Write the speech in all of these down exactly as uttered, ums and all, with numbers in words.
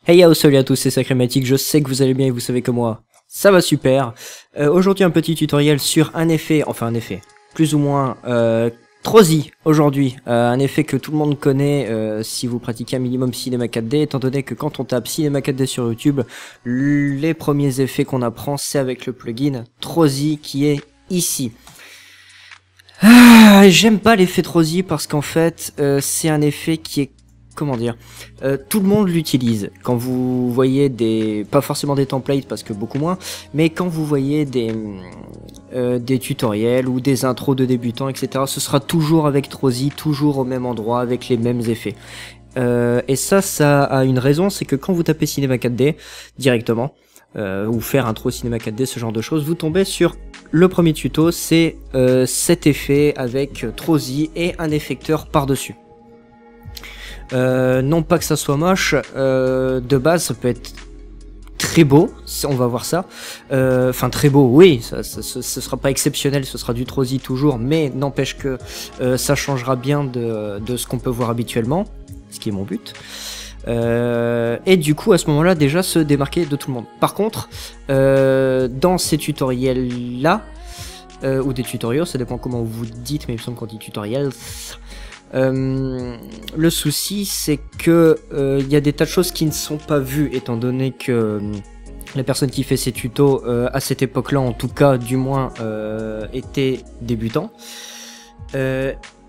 Hey yo, salut à tous, c'est Sacrématique, je sais que vous allez bien et vous savez que moi, ça va super. Euh, Aujourd'hui un petit tutoriel sur un effet, enfin un effet, plus ou moins euh, Trozy aujourd'hui, euh, un effet que tout le monde connaît euh, si vous pratiquez un minimum Cinema quatre D, étant donné que quand on tape Cinema quatre D sur YouTube, les premiers effets qu'on apprend c'est avec le plugin Trozy qui est ici. Ah, j'aime pas l'effet Trozy parce qu'en fait euh, c'est un effet qui est, comment dire, euh, tout le monde l'utilise. Quand vous voyez des, pas forcément des templates parce que beaucoup moins, mais quand vous voyez des euh, des tutoriels ou des intros de débutants, et cetera, ce sera toujours avec Trozy, toujours au même endroit, avec les mêmes effets. Euh, et ça, ça a une raison, c'est que quand vous tapez Cinema quatre D directement, euh, ou faire intro Cinema quatre D, ce genre de choses, vous tombez sur le premier tuto, c'est euh, cet effet avec Trozy et un effecteur par-dessus. Euh, non pas que ça soit moche, euh, de base ça peut être très beau, on va voir ça. Enfin euh, très beau, oui, ça, ça, ça, ce sera pas exceptionnel, ce sera du Trozy toujours, mais n'empêche que euh, ça changera bien de, de ce qu'on peut voir habituellement, ce qui est mon but. Euh, et du coup à ce moment là déjà se démarquer de tout le monde. Par contre euh, dans ces tutoriels là euh, ou des tutoriaux, ça dépend comment vous dites, mais il me semble qu'on dit tutoriels. Euh, le souci c'est que il euh, y a des tas de choses qui ne sont pas vues, étant donné que euh, la personne qui fait ces tutos euh, à cette époque là en tout cas du moins euh, était débutant. euh,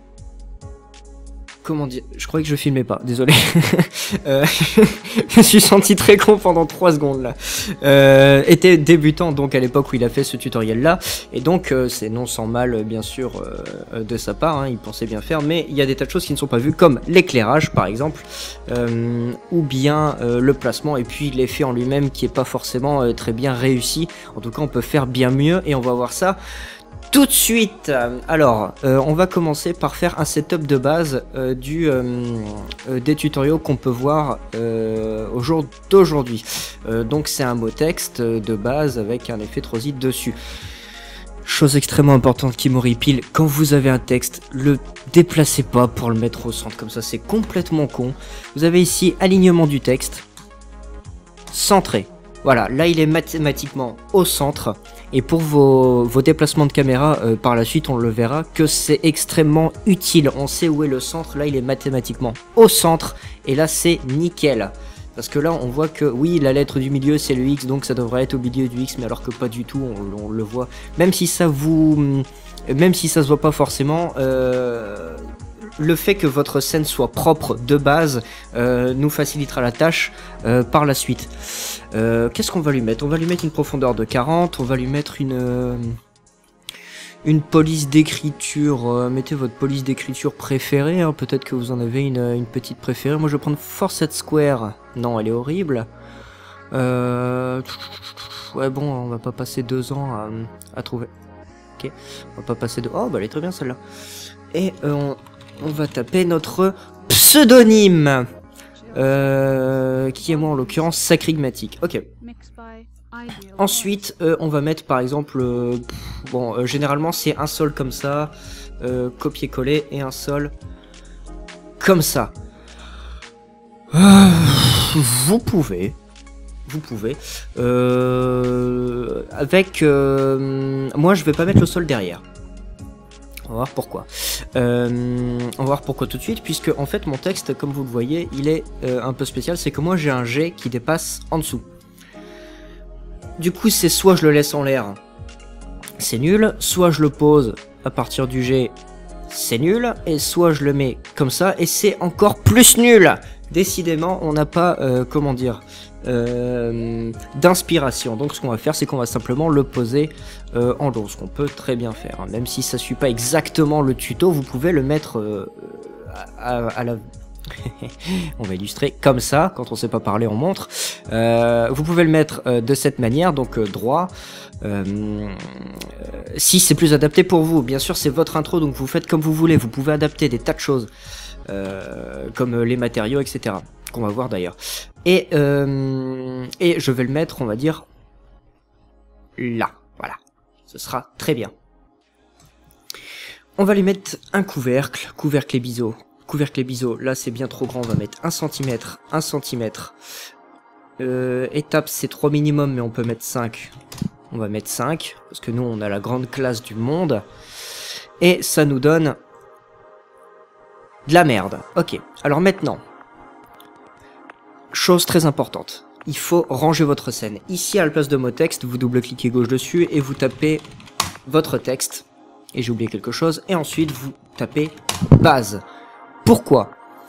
Comment dire, je croyais que je filmais pas, désolé. euh, je me suis senti très con pendant trois secondes là. Euh, était débutant donc à l'époque où il a fait ce tutoriel là, et donc euh, c'est non sans mal bien sûr euh, de sa part, hein, il pensait bien faire, mais il y a des tas de choses qui ne sont pas vues comme l'éclairage par exemple, euh, ou bien euh, le placement, et puis l'effet en lui-même qui est pas forcément euh, très bien réussi. En tout cas on peut faire bien mieux et on va voir ça tout de suite. Alors, euh, on va commencer par faire un setup de base euh, du, euh, euh, des tutoriaux qu'on peut voir euh, au jour d'aujourd'hui. Euh, donc c'est un mot texte de base avec un effet Trozy dessus. Chose extrêmement importante qui m'horripile, quand vous avez un texte, le déplacez pas pour le mettre au centre, comme ça c'est complètement con. Vous avez ici alignement du texte, centré. Voilà, là il est mathématiquement au centre, et pour vos, vos déplacements de caméra, euh, par la suite on le verra, que c'est extrêmement utile. On sait où est le centre, là il est mathématiquement au centre, et là c'est nickel. Parce que là on voit que oui, la lettre du milieu c'est le X, donc ça devrait être au milieu du X, mais alors que pas du tout, on, on le voit. Même si ça vous... Même si ça se voit pas forcément... Euh... Le fait que votre scène soit propre de base euh, nous facilitera la tâche euh, par la suite. Euh, Qu'est-ce qu'on va lui mettre? On va lui mettre une profondeur de quarante, on va lui mettre une, euh, une police d'écriture. Euh, mettez votre police d'écriture préférée, hein. Peut-être que vous en avez une, une petite préférée. Moi je vais prendre Forset Square. Non, elle est horrible. Euh, ouais bon, on va pas passer deux ans à, à trouver. Ok, on va pas passer deux... Oh bah elle est très bien celle-là. Et euh, on... On va taper notre pseudonyme, euh, qui est moi en l'occurrence Sacrégmatique. Ok. Ensuite, euh, on va mettre par exemple, euh, pff, bon, euh, généralement c'est un sol comme ça, euh, copier-coller, et un sol comme ça. Euh, vous pouvez, vous pouvez, euh, avec, euh, moi je vais pas mettre le sol derrière. On va voir pourquoi. Euh, on va voir pourquoi tout de suite, puisque en fait mon texte, comme vous le voyez, il est euh, un peu spécial, c'est que moi j'ai un G qui dépasse en dessous. Du coup c'est soit je le laisse en l'air, c'est nul, soit je le pose à partir du G, c'est nul, et soit je le mets comme ça, et c'est encore plus nul. Décidément on n'a pas, euh, comment dire... Euh, d'inspiration. Donc ce qu'on va faire, c'est qu'on va simplement le poser euh, en low, ce qu'on peut très bien faire, hein. Même si ça suit pas exactement le tuto, vous pouvez le mettre euh, à, à, à la... on va illustrer comme ça, quand on sait pas parler on montre. Euh, vous pouvez le mettre euh, de cette manière, donc euh, droit, euh, euh, si c'est plus adapté pour vous. Bien sûr c'est votre intro, donc vous faites comme vous voulez, vous pouvez adapter des tas de choses, euh, comme les matériaux, et cetera, qu'on va voir d'ailleurs. Et, euh, et je vais le mettre, on va dire, là. Voilà. Ce sera très bien. On va lui mettre un couvercle. Couvercle et biseau. Couvercle et biseau. Là, c'est bien trop grand. On va mettre un centimètre. un centimètre. Euh, étape, c'est trois minimum, mais on peut mettre cinq. On va mettre cinq, parce que nous, on a la grande classe du monde. Et ça nous donne de la merde. Ok, alors maintenant, chose très importante. Il faut ranger votre scène. Ici, à la place de mot texte, vous double-cliquez gauche dessus et vous tapez votre texte. Et j'ai oublié quelque chose. Et ensuite, vous tapez base. Pourquoi?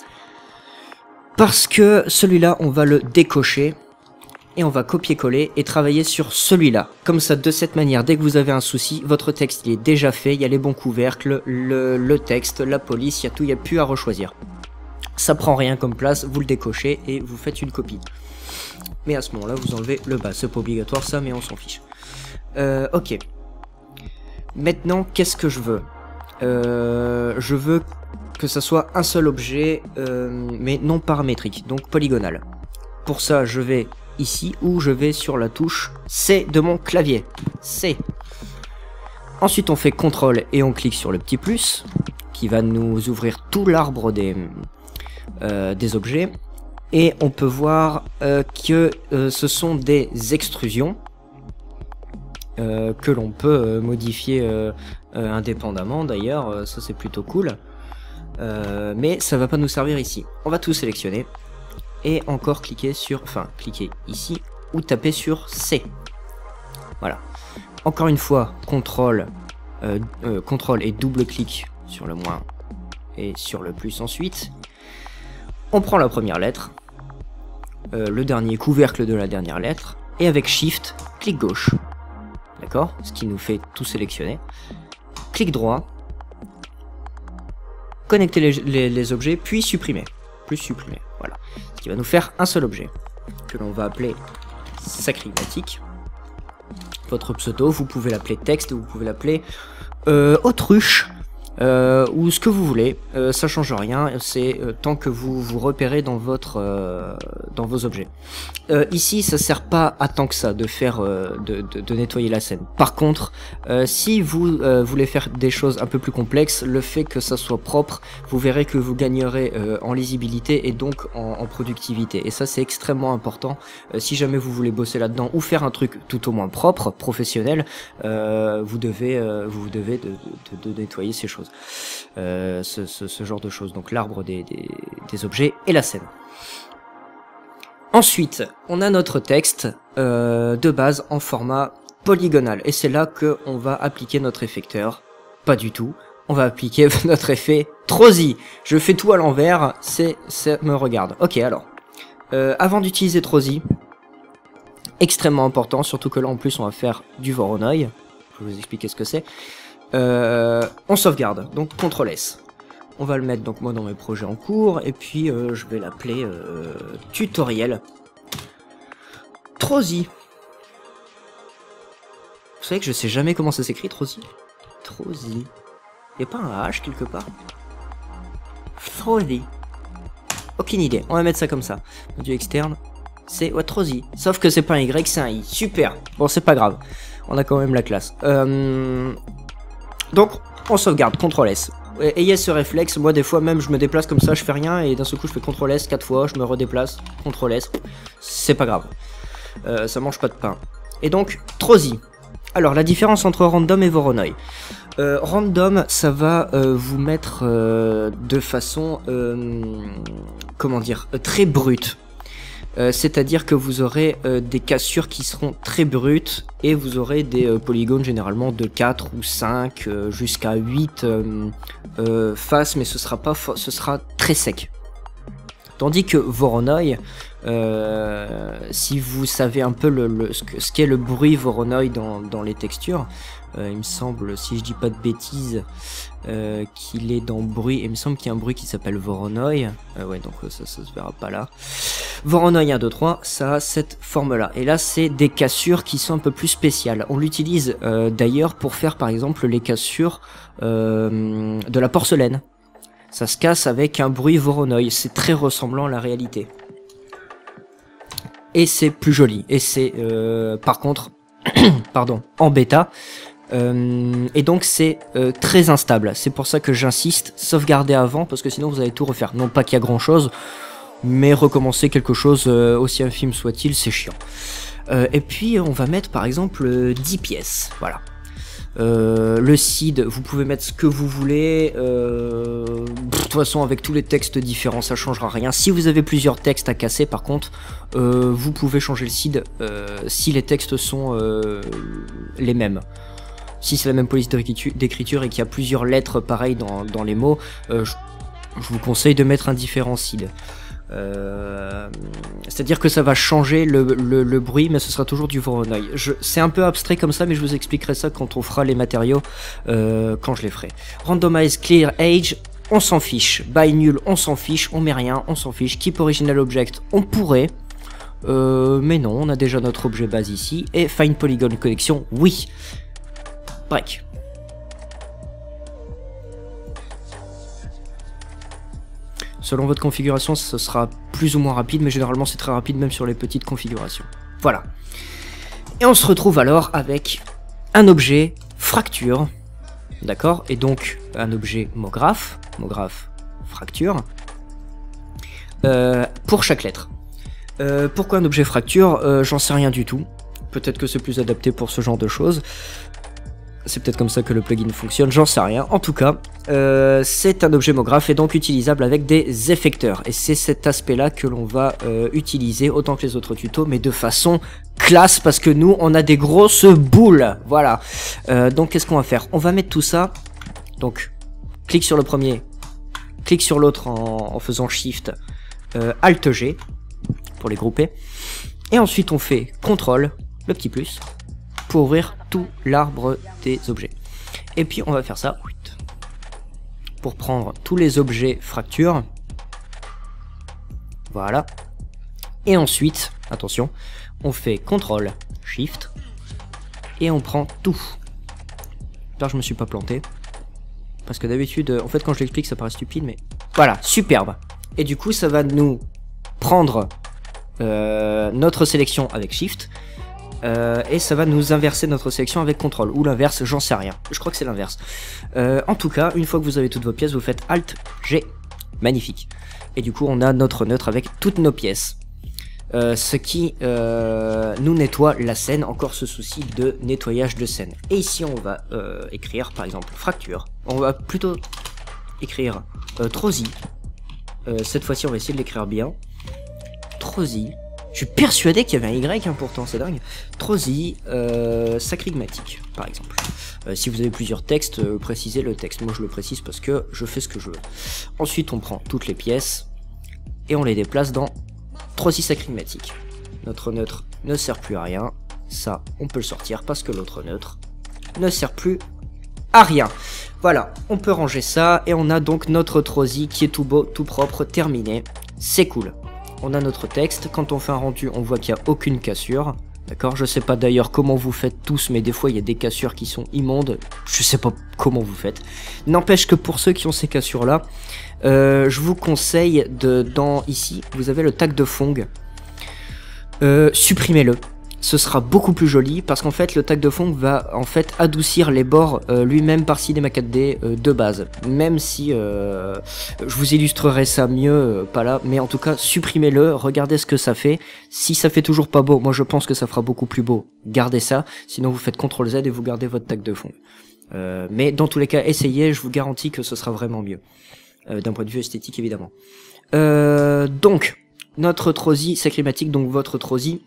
Parce que celui-là, on va le décocher. Et on va copier-coller et travailler sur celui-là. Comme ça, de cette manière, dès que vous avez un souci, votre texte il est déjà fait. Il y a les bons couvercles, le, le texte, la police, il y a tout, il n'y a plus à rechoisir. Ça prend rien comme place, vous le décochez et vous faites une copie. Mais à ce moment-là, vous enlevez le bas. C'est pas obligatoire ça, mais on s'en fiche. Euh, ok. Maintenant, qu'est-ce que je veux? euh, Je veux que ça soit un seul objet, euh, mais non paramétrique, donc polygonal. Pour ça, je vais ici, ou je vais sur la touche C de mon clavier. C. Ensuite, on fait contrôle et on clique sur le petit plus, qui va nous ouvrir tout l'arbre des, euh, des objets. Et on peut voir euh, que euh, ce sont des extrusions euh, que l'on peut euh, modifier euh, euh, indépendamment d'ailleurs, euh, ça c'est plutôt cool. Euh, mais ça va pas nous servir ici. On va tout sélectionner et encore cliquer sur, enfin cliquer ici ou taper sur C. Voilà. Encore une fois, contrôle, euh, euh, contrôle et double clic sur le moins et sur le plus ensuite. On prend la première lettre, euh, le dernier couvercle de la dernière lettre, et avec Shift, clic gauche. D'accord? Ce qui nous fait tout sélectionner. Clic droit, connecter les, les, les objets, puis supprimer. Plus supprimer, voilà. Ce qui va nous faire un seul objet, que l'on va appeler sacrimatique. Votre pseudo, vous pouvez l'appeler texte, vous pouvez l'appeler euh, autruche. Euh, ou ce que vous voulez, euh, ça change rien, c'est euh, tant que vous vous repérez dans votre euh, dans vos objets. Euh, ici, ça sert pas à tant que ça de faire euh, de, de, de nettoyer la scène. Par contre, euh, si vous euh, voulez faire des choses un peu plus complexes, le fait que ça soit propre, vous verrez que vous gagnerez euh, en lisibilité et donc en, en productivité. Et ça, c'est extrêmement important. Euh, si jamais vous voulez bosser là-dedans ou faire un truc tout au moins propre, professionnel, euh, vous devez euh, vous devez de, de, de nettoyer ces choses. Euh, ce, ce, ce genre de choses, donc l'arbre des, des, des objets et la scène. Ensuite, on a notre texte euh, de base en format polygonal, et c'est là que on va appliquer notre effecteur. Pas du tout, on va appliquer notre effet Trozy. Je fais tout à l'envers, c'est ça me regarde. Ok, alors, euh, avant d'utiliser Trozy, extrêmement important, surtout que là en plus on va faire du Voronoi. Je vais vous expliquer ce que c'est. Euh, on sauvegarde, donc contrôle S. On va le mettre donc moi dans mes projets en cours, et puis euh, je vais l'appeler euh, tutoriel Trozy. Vous savez que je sais jamais comment ça s'écrit Trozy. Trozy. Y'a pas un H quelque part? Trozy. Aucune idée, on va mettre ça comme ça. Module externe, c'est ouais, Trozy. Sauf que c'est pas un Y, c'est un I. Super. Bon, c'est pas grave. On a quand même la classe. Euh... Donc, on sauvegarde, contrôle S. Ayez ce réflexe, moi des fois même je me déplace comme ça, je fais rien, et d'un seul coup je fais contrôle S quatre fois, je me redéplace, contrôle S, c'est pas grave. Euh, ça mange pas de pain. Et donc, Trozy. Alors, la différence entre random et Voronoi. Euh, random, ça va euh, vous mettre euh, de façon, euh, comment dire, euh, très brute. Euh, C'est-à-dire que vous aurez euh, des cassures qui seront très brutes et vous aurez des euh, polygones généralement de quatre ou cinq euh, jusqu'à huit euh, euh, faces, mais ce sera pas ce sera très sec. Tandis que Voronoi, euh, si vous savez un peu le, le, ce qu'est ce qu'est le bruit Voronoi dans, dans les textures, euh, il me semble, si je dis pas de bêtises, euh, qu'il est dans bruit, et il me semble qu'il y a un bruit qui s'appelle Voronoi, euh, ouais donc ça, ça se verra pas là. Voronoi un, deux, trois, ça a cette forme-là. Et là, c'est des cassures qui sont un peu plus spéciales. On l'utilise euh, d'ailleurs pour faire, par exemple, les cassures euh, de la porcelaine. Ça se casse avec un bruit Voronoi. C'est très ressemblant à la réalité. Et c'est plus joli. Et c'est, euh, par contre, pardon, en bêta. Euh, et donc c'est euh, très instable. C'est pour ça que j'insiste, sauvegarder avant, parce que sinon vous allez tout refaire. Non pas qu'il y a grand chose, mais recommencer quelque chose euh, aussi infime soit-il, c'est chiant. Euh, et puis on va mettre par exemple dix pièces, voilà. Euh, le seed, vous pouvez mettre ce que vous voulez, euh, de toute façon avec tous les textes différents ça changera rien. Si vous avez plusieurs textes à casser par contre, euh, vous pouvez changer le seed euh, si les textes sont euh, les mêmes. Si c'est la même police d'écriture et qu'il y a plusieurs lettres pareilles dans, dans les mots, euh, je, je vous conseille de mettre un différent seed. Euh, c'est-à-dire que ça va changer le, le, le bruit, mais ce sera toujours du Voronoi. C'est un peu abstrait comme ça, mais je vous expliquerai ça quand on fera les matériaux, euh, quand je les ferai. Randomize Clear Age, on s'en fiche. By nul, on s'en fiche. On met rien, on s'en fiche. Keep Original Object, on pourrait. Euh, mais non, on a déjà notre objet base ici. Et Find Polygon Collection, oui. Break. Selon votre configuration, ce sera plus ou moins rapide, mais généralement c'est très rapide même sur les petites configurations. Voilà. Et on se retrouve alors avec un objet fracture, d'accord, et donc un objet mographe, mographe fracture, euh, pour chaque lettre. Euh, pourquoi un objet fracture? euh, J'en sais rien du tout. Peut-être que c'est plus adapté pour ce genre de choses. C'est peut-être comme ça que le plugin fonctionne, j'en sais rien. En tout cas, euh, c'est un objet mographe et donc utilisable avec des effecteurs. Et c'est cet aspect-là que l'on va euh, utiliser autant que les autres tutos, mais de façon classe, parce que nous, on a des grosses boules. Voilà. Euh, donc, qu'est-ce qu'on va faire? On va mettre tout ça. Donc, clique sur le premier, clique sur l'autre en, en faisant Shift, euh, Alt G, pour les grouper. Et ensuite, on fait contrôle, le petit plus, pour ouvrir tout l'arbre des objets. Et puis on va faire ça pour prendre tous les objets fracture. Voilà. Et ensuite, attention, on fait contrôle shift et on prend tout. Là je me suis pas planté parce que d'habitude, en fait quand je l'explique ça paraît stupide, mais voilà, superbe. Et du coup ça va nous prendre euh, notre sélection avec shift. Euh, et ça va nous inverser notre sélection avec contrôle, ou l'inverse, j'en sais rien, je crois que c'est l'inverse. Euh, en tout cas, une fois que vous avez toutes vos pièces, vous faites Alt G, magnifique. Et du coup on a notre neutre avec toutes nos pièces. Euh, ce qui euh, nous nettoie la scène, encore ce souci de nettoyage de scène. Et ici on va euh, écrire par exemple fracture, on va plutôt écrire euh, Trosi, euh, cette fois-ci on va essayer de l'écrire bien, Trosi. Je suis persuadé qu'il y avait un Y, hein, pourtant, c'est dingue. Trosi, euh, Sacrigmatique, par exemple. Euh, si vous avez plusieurs textes, euh, précisez le texte. Moi, je le précise parce que je fais ce que je veux. Ensuite, on prend toutes les pièces et on les déplace dans Trosi Sacrigmatique. Notre neutre ne sert plus à rien. Ça, on peut le sortir parce que l'autre neutre ne sert plus à rien. Voilà, on peut ranger ça et on a donc notre Trosi qui est tout beau, tout propre, terminé. C'est cool. On a notre texte, quand on fait un rendu, on voit qu'il n'y a aucune cassure. D'accord, je sais pas d'ailleurs comment vous faites tous, mais des fois il y a des cassures qui sont immondes. Je sais pas comment vous faites. N'empêche que pour ceux qui ont ces cassures là, euh, je vous conseille de, dans ici, vous avez le tag de Phong. Euh, supprimez-le. Ce sera beaucoup plus joli parce qu'en fait le tag de Phong va en fait adoucir les bords euh, lui-même par Cinema quatre D euh, de base. Même si euh, je vous illustrerai ça mieux, euh, pas là, mais en tout cas supprimez-le, regardez ce que ça fait. Si ça fait toujours pas beau, moi je pense que ça fera beaucoup plus beau. Gardez ça, sinon vous faites contrôle Z et vous gardez votre tag de Phong. Euh, mais dans tous les cas, essayez, je vous garantis que ce sera vraiment mieux. Euh, D'un point de vue esthétique évidemment. Euh, donc, notre Trosi Sacrigmatique, donc votre Trosi.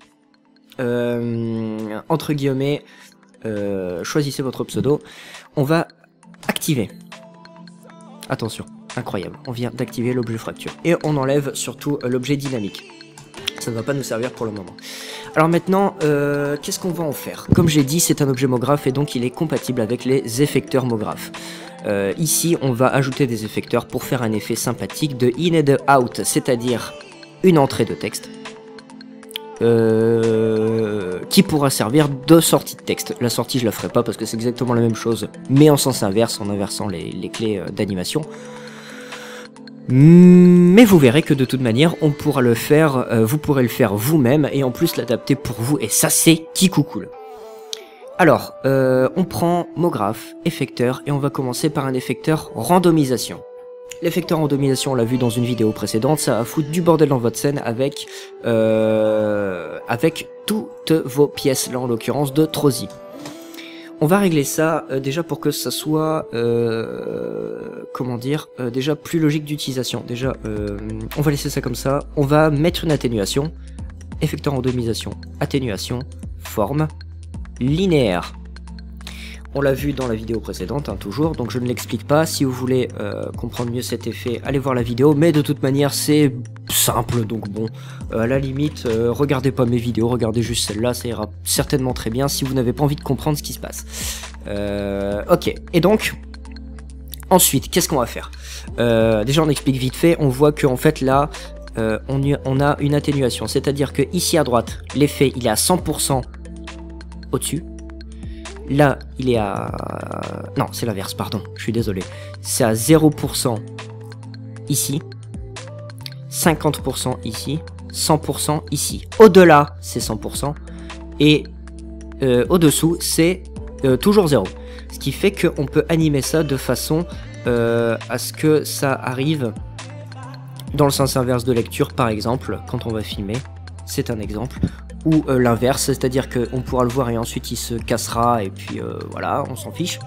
Euh, entre guillemets, euh, choisissez votre pseudo. On va activer. Attention, incroyable. On vient d'activer l'objet fracture. Et on enlève surtout euh, l'objet dynamique. Ça ne va pas nous servir pour le moment. Alors maintenant, euh, qu'est-ce qu'on va en faire? Comme j'ai dit, c'est un objet mographe et donc il est compatible avec les effecteurs mographes. Euh, ici, on va ajouter des effecteurs pour faire un effet sympathique de in et de out, c'est-à-dire une entrée de texte. Euh, qui pourra servir de sortie de texte. La sortie je la ferai pas parce que c'est exactement la même chose mais en sens inverse, en inversant les, les clés d'animation. Mais vous verrez que de toute manière on pourra le faire, euh, vous pourrez le faire vous-même et en plus l'adapter pour vous et ça c'est kikou cool. Alors euh, on prend mographe, effecteur et on va commencer par un effecteur randomisation. L'effecteur randomisation, on l'a vu dans une vidéo précédente, ça va foutre du bordel dans votre scène avec, euh, avec toutes vos pièces, là en l'occurrence de Trozy. On va régler ça euh, déjà pour que ça soit, euh, comment dire, euh, déjà plus logique d'utilisation. Déjà, euh, on va laisser ça comme ça, on va mettre une atténuation, effecteur randomisation, atténuation, forme, linéaire. On l'a vu dans la vidéo précédente, hein, toujours, donc je ne l'explique pas. Si vous voulez euh, comprendre mieux cet effet, allez voir la vidéo, mais de toute manière, c'est simple, donc bon, euh, à la limite, euh, regardez pas mes vidéos, regardez juste celle-là, ça ira certainement très bien si vous n'avez pas envie de comprendre ce qui se passe. Euh, ok, et donc, ensuite, qu'est-ce qu'on va faire? euh, Déjà, on explique vite fait, on voit qu'en fait, là, euh, on, y, on a une atténuation, c'est-à-dire que ici à droite, l'effet, il est à cent pour cent au-dessus. Là, il est à... Non, c'est l'inverse, pardon, je suis désolé. C'est à zéro pour cent ici, cinquante pour cent ici, cent pour cent ici. Au-delà, c'est cent pour cent, et euh, au-dessous, c'est euh, toujours zéro. Ce qui fait qu'on peut animer ça de façon euh, à ce que ça arrive dans le sens inverse de lecture, par exemple, quand on va filmer. C'est un exemple. Ou euh, l'inverse, c'est-à-dire qu'on pourra le voir et ensuite il se cassera et puis euh, voilà, on s'en fiche.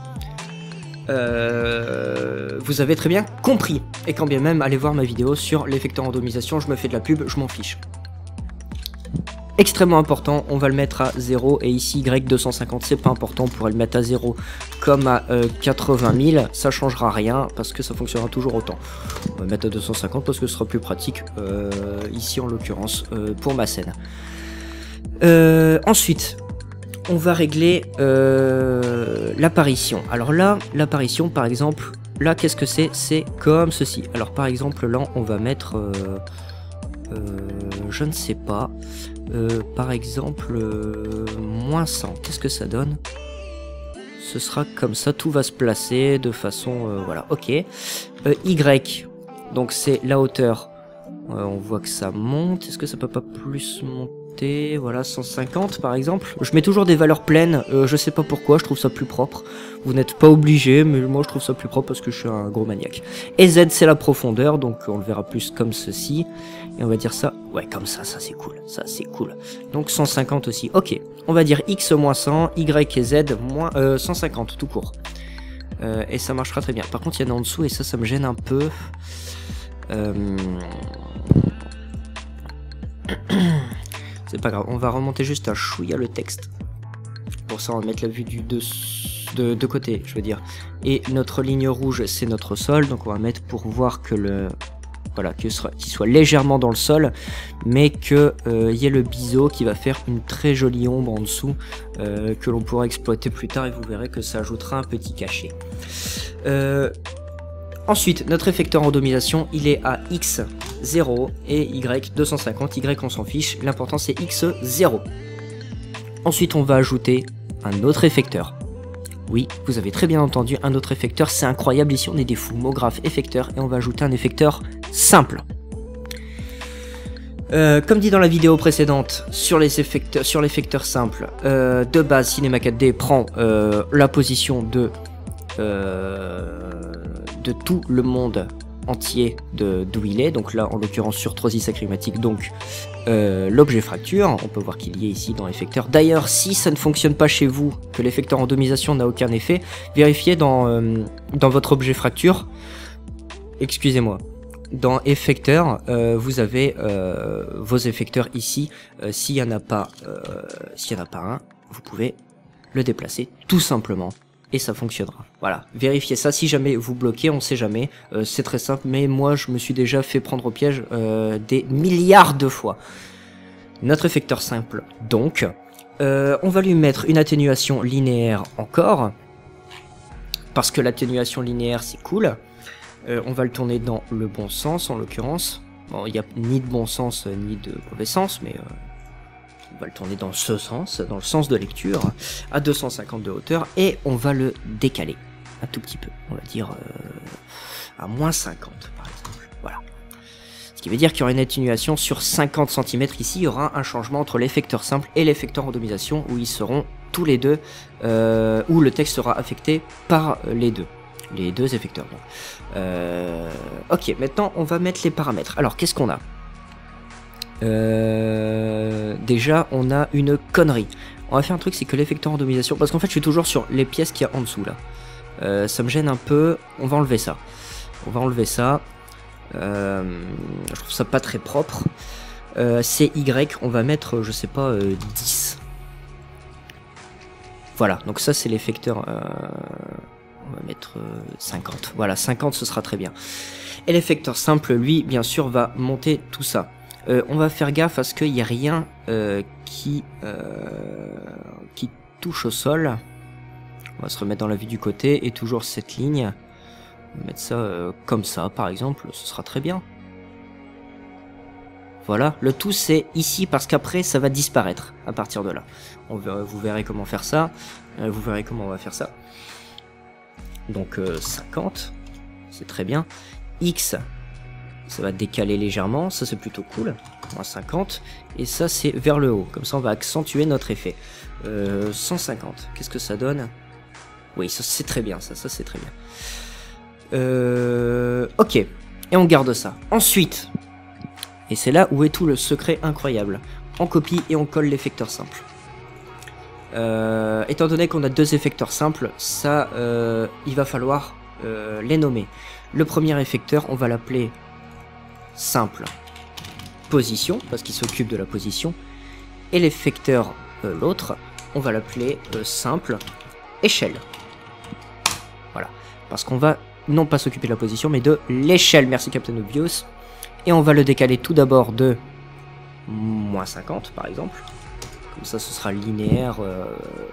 Euh, vous avez très bien compris. Et quand bien même, allez voir ma vidéo sur l'effecteur randomisation, je me fais de la pub, je m'en fiche. Extrêmement important, on va le mettre à zéro et ici Y deux cent cinquante c'est pas important, on pourrait le mettre à zéro comme à euh, quatre-vingt mille, ça changera rien parce que ça fonctionnera toujours autant. On va mettre à deux cent cinquante parce que ce sera plus pratique euh, ici en l'occurrence euh, pour ma scène. Euh, ensuite, on va régler euh, l'apparition. Alors là, l'apparition, par exemple, là, qu'est-ce que c'est? C'est comme ceci. Alors, par exemple, là, on va mettre, euh, euh, je ne sais pas, euh, par exemple, euh, moins cent. Qu'est-ce que ça donne? Ce sera comme ça, tout va se placer de façon, euh, voilà, ok. Euh, y, donc c'est la hauteur. Euh, on voit que ça monte. Est-ce que ça peut pas plus monter? Voilà, cent cinquante par exemple. Je mets toujours des valeurs pleines, euh, je sais pas pourquoi, je trouve ça plus propre. Vous n'êtes pas obligé, mais moi je trouve ça plus propre parce que je suis un gros maniaque. Et Z c'est la profondeur, donc on le verra plus comme ceci. Et on va dire ça, ouais comme ça, ça c'est cool, ça c'est cool. Donc cent cinquante aussi, ok. On va dire X moins cent, Y et Z moins euh, cent cinquante tout court. Euh, et ça marchera très bien. Par contre il y en a en dessous et ça, ça me gêne un peu. Euh... C'est pas grave, on va remonter juste un chouïa le texte. Pour ça, on va mettre la vue du de, de, de côté, je veux dire. Et notre ligne rouge, c'est notre sol, donc on va mettre pour voir que le... Voilà, qu'il soit, qu'il soit légèrement dans le sol, mais qu'il euh, y ait le biseau qui va faire une très jolie ombre en dessous, euh, que l'on pourra exploiter plus tard, et vous verrez que ça ajoutera un petit cachet. Euh... Ensuite, notre effecteur randomisation, il est à X zéro et Y deux cent cinquante. Y, on s'en fiche. L'important, c'est X zéro. Ensuite, on va ajouter un autre effecteur. Oui, vous avez très bien entendu, un autre effecteur. C'est incroyable. Ici, on est des fous. Mot graphe, effecteur. Et on va ajouter un effecteur simple. Euh, comme dit dans la vidéo précédente, sur les effecteurs, sur l'effecteur simple, euh, de base, Cinema quatre D prend euh, la position de... Euh, de tout le monde entier de d'où il est, donc là en l'occurrence sur Trozy Sacrimatic, donc euh, l'objet fracture, on peut voir qu'il y est ici dans l'effecteur. D'ailleurs, si ça ne fonctionne pas chez vous, que l'effecteur randomisation n'a aucun effet, vérifiez dans, euh, dans votre objet fracture, excusez-moi, dans effecteur, euh, vous avez euh, vos effecteurs ici, euh, s'il n'y en a pas, euh, s'il n'y en a pas un, vous pouvez le déplacer tout simplement. Et ça fonctionnera. Voilà, vérifiez ça si jamais vous bloquez, on sait jamais. Euh, c'est très simple, mais moi je me suis déjà fait prendre au piège euh, des milliards de fois. Notre effecteur simple, donc, euh, on va lui mettre une atténuation linéaire encore, parce que l'atténuation linéaire c'est cool. Euh, on va le tourner dans le bon sens en l'occurrence. Bon, il n'y a ni de bon sens ni de mauvais sens, mais... Euh, on va le tourner dans ce sens, dans le sens de lecture, à deux cent cinquante de hauteur, et on va le décaler un tout petit peu, on va dire euh, à moins cinquante par exemple, voilà. Ce qui veut dire qu'il y aura une atténuation sur cinquante centimètres ici, il y aura un changement entre l'effecteur simple et l'effecteur randomisation, où ils seront tous les deux, euh, où le texte sera affecté par les deux. les deux effecteurs. Bon. Euh, ok, maintenant on va mettre les paramètres. Alors qu'est-ce qu'on a? euh, Déjà on a une connerie. On va faire un truc, c'est que l'effecteur randomisation, parce qu'en fait je suis toujours sur les pièces qu'il y a en dessous là. Euh, ça me gêne un peu, on va enlever ça. On va enlever ça. Euh, je trouve ça pas très propre. Euh, C Y, on va mettre, je sais pas, euh, dix. Voilà, donc ça c'est l'effecteur. Euh, on va mettre euh, cinquante. Voilà, cinquante ce sera très bien. Et l'effecteur simple, lui, bien sûr, va monter tout ça. Euh, on va faire gaffe à ce qu'il n'y ait rien euh, qui, euh, qui touche au sol. On va se remettre dans la vue du côté et toujours cette ligne. On va mettre ça euh, comme ça, par exemple, ce sera très bien. Voilà, le tout c'est ici parce qu'après ça va disparaître à partir de là. On verra, vous verrez comment faire ça. Euh, vous verrez comment on va faire ça. Donc euh, cinquante, c'est très bien. X, ça va décaler légèrement, ça c'est plutôt cool. Moins cinquante. Et ça c'est vers le haut, comme ça on va accentuer notre effet. Euh, cent cinquante, qu'est-ce que ça donne? Oui, ça c'est très bien, ça, ça c'est très bien. Euh, ok, et on garde ça. Ensuite, et c'est là où est tout le secret incroyable, on copie et on colle l'effecteur simple. Euh, étant donné qu'on a deux effecteurs simples, ça, euh, il va falloir euh, les nommer. Le premier effecteur, on va l'appeler simple position, parce qu'il s'occupe de la position. Et l'effecteur, euh, l'autre, on va l'appeler euh, simple échelle. Voilà, parce qu'on va non pas s'occuper de la position, mais de l'échelle. Merci Captain Obvious. Et on va le décaler tout d'abord de moins cinquante, par exemple. Comme ça, ce sera linéaire euh,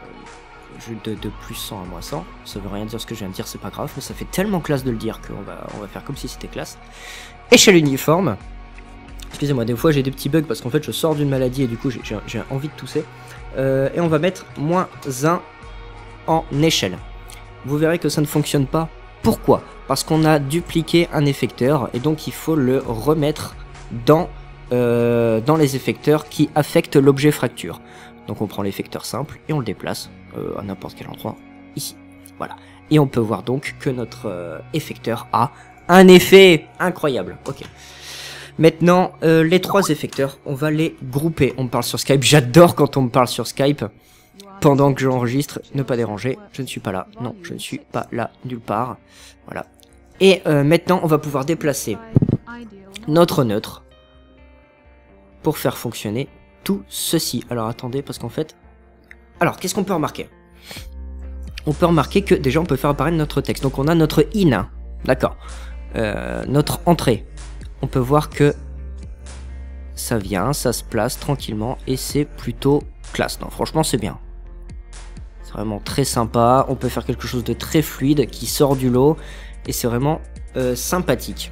de, de plus cent à moins cent. Ça veut rien dire ce que je viens de dire, c'est pas grave, mais ça fait tellement classe de le dire qu'on va, on va faire comme si c'était classe. Échelle uniforme. Excusez-moi, des fois j'ai des petits bugs parce qu'en fait je sors d'une maladie et du coup j'ai envie de tousser. Euh, et on va mettre moins un en échelle. Vous verrez que ça ne fonctionne pas. Pourquoi? Parce qu'on a dupliqué un effecteur et donc il faut le remettre dans, euh, dans les effecteurs qui affectent l'objet fracture. Donc on prend l'effecteur simple et on le déplace euh, à n'importe quel endroit ici. Voilà. Et on peut voir donc que notre euh, effecteur a un effet incroyable. Ok. Maintenant, euh, les trois effecteurs, on va les grouper. On me parle sur Skype. J'adore quand on me parle sur Skype. Pendant que j'enregistre, ne pas déranger, je ne suis pas là, non, je ne suis pas là, nulle part, voilà. Et euh, maintenant, on va pouvoir déplacer notre neutre pour faire fonctionner tout ceci. Alors attendez, parce qu'en fait... Alors, qu'est-ce qu'on peut remarquer? On peut remarquer que déjà, on peut faire apparaître notre texte. Donc on a notre in, d'accord, euh, notre entrée. On peut voir que ça vient, ça se place tranquillement, et c'est plutôt classe. Non, franchement, c'est bien. C'est vraiment très sympa, on peut faire quelque chose de très fluide qui sort du lot et c'est vraiment euh, sympathique.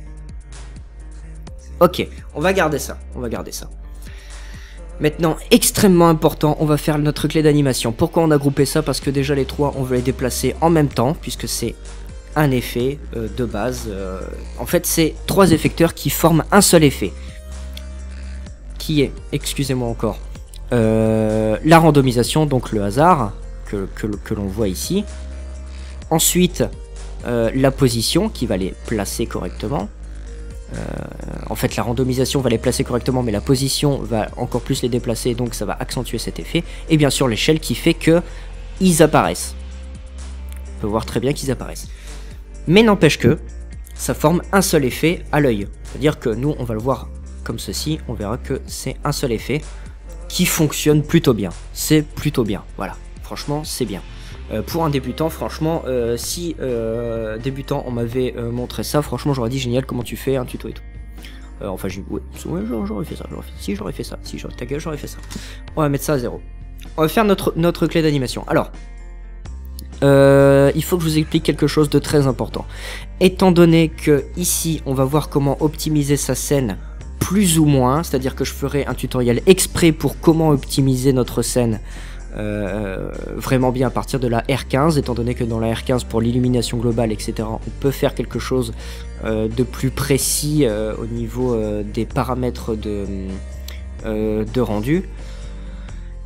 Ok, on va garder ça, on va garder ça. Maintenant, extrêmement important, on va faire notre clé d'animation. Pourquoi on a groupé ça? Parce que déjà les trois, on veut les déplacer en même temps puisque c'est un effet euh, de base. Euh, en fait, c'est trois effecteurs qui forment un seul effet. Qui est, excusez-moi encore, euh, la randomisation, donc le hasard. Que, que, que l'on voit ici. Ensuite, euh, la position qui va les placer correctement. Euh, en fait, la randomisation va les placer correctement, mais la position va encore plus les déplacer, donc ça va accentuer cet effet. Et bien sûr, l'échelle qui fait que ils apparaissent. On peut voir très bien qu'ils apparaissent. Mais n'empêche que ça forme un seul effet à l'œil. C'est-à-dire que nous, on va le voir comme ceci. On verra que c'est un seul effet qui fonctionne plutôt bien. C'est plutôt bien, voilà. Franchement, c'est bien. Euh, pour un débutant, franchement, euh, si euh, débutant on m'avait euh, montré ça, franchement, j'aurais dit génial, comment tu fais un tuto et tout. Euh, enfin, j'ai ouais, ouais, j'aurais fait ça. Fait, si, j'aurais fait ça. Si, j'aurais ta gueule, j'aurais fait ça. On va mettre ça à zéro. On va faire notre, notre clé d'animation. Alors, euh, il faut que je vous explique quelque chose de très important. Étant donné que ici, on va voir comment optimiser sa scène plus ou moins, c'est-à-dire que je ferai un tutoriel exprès pour comment optimiser notre scène. Euh, vraiment bien à partir de la R quinze, étant donné que dans la R quinze pour l'illumination globale etc on peut faire quelque chose euh, de plus précis euh, au niveau euh, des paramètres de, euh, de rendu.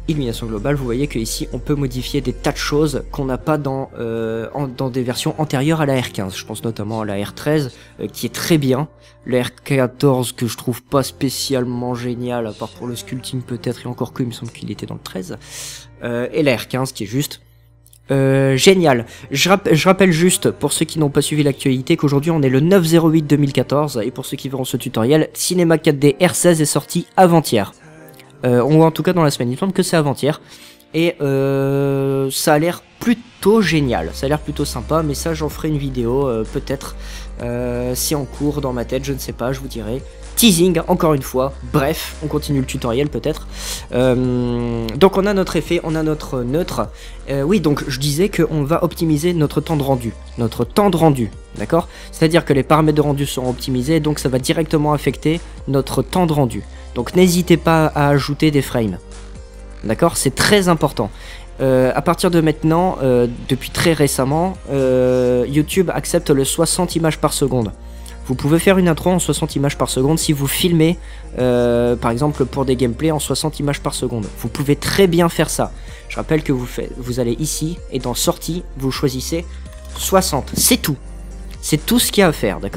illumination globale, vous voyez que ici on peut modifier des tas de choses qu'on n'a pas dans, euh, en, dans des versions antérieures à la R quinze. Je pense notamment à la R treize euh, qui est très bien, la R quatorze que je trouve pas spécialement génial à part pour le sculpting peut-être, et encore que il me semble qu'il était dans le treize, euh, et la R quinze qui est juste euh, génial. Je, rapp je rappelle juste pour ceux qui n'ont pas suivi l'actualité qu'aujourd'hui on est le neuf zéro huit deux mille quatorze, et pour ceux qui verront ce tutoriel, Cinema quatre D R seize est sorti avant-hier. Euh, on voit en tout cas dans la semaine, il me semble que c'est avant-hier. Et euh, ça a l'air plutôt génial, ça a l'air plutôt sympa, mais ça j'en ferai une vidéo euh, peut-être, euh, c'est en cours dans ma tête, je ne sais pas, je vous dirai. Teasing, encore une fois, bref, on continue le tutoriel peut-être. Euh, donc on a notre effet, on a notre neutre. Euh, oui, donc je disais qu'on va optimiser notre temps de rendu, notre temps de rendu, d'accord? C'est-à-dire que les paramètres de rendu seront optimisés, donc ça va directement affecter notre temps de rendu. Donc n'hésitez pas à ajouter des frames. D'accord, c'est très important. Euh, à partir de maintenant, euh, depuis très récemment, euh, YouTube accepte le soixante images par seconde. Vous pouvez faire une intro en soixante images par seconde si vous filmez, euh, par exemple pour des gameplays en soixante images par seconde. Vous pouvez très bien faire ça. Je rappelle que vous, faites, vous allez ici et dans sortie, vous choisissez soixante. C'est tout. C'est tout ce qu'il y a à faire, d'accord ?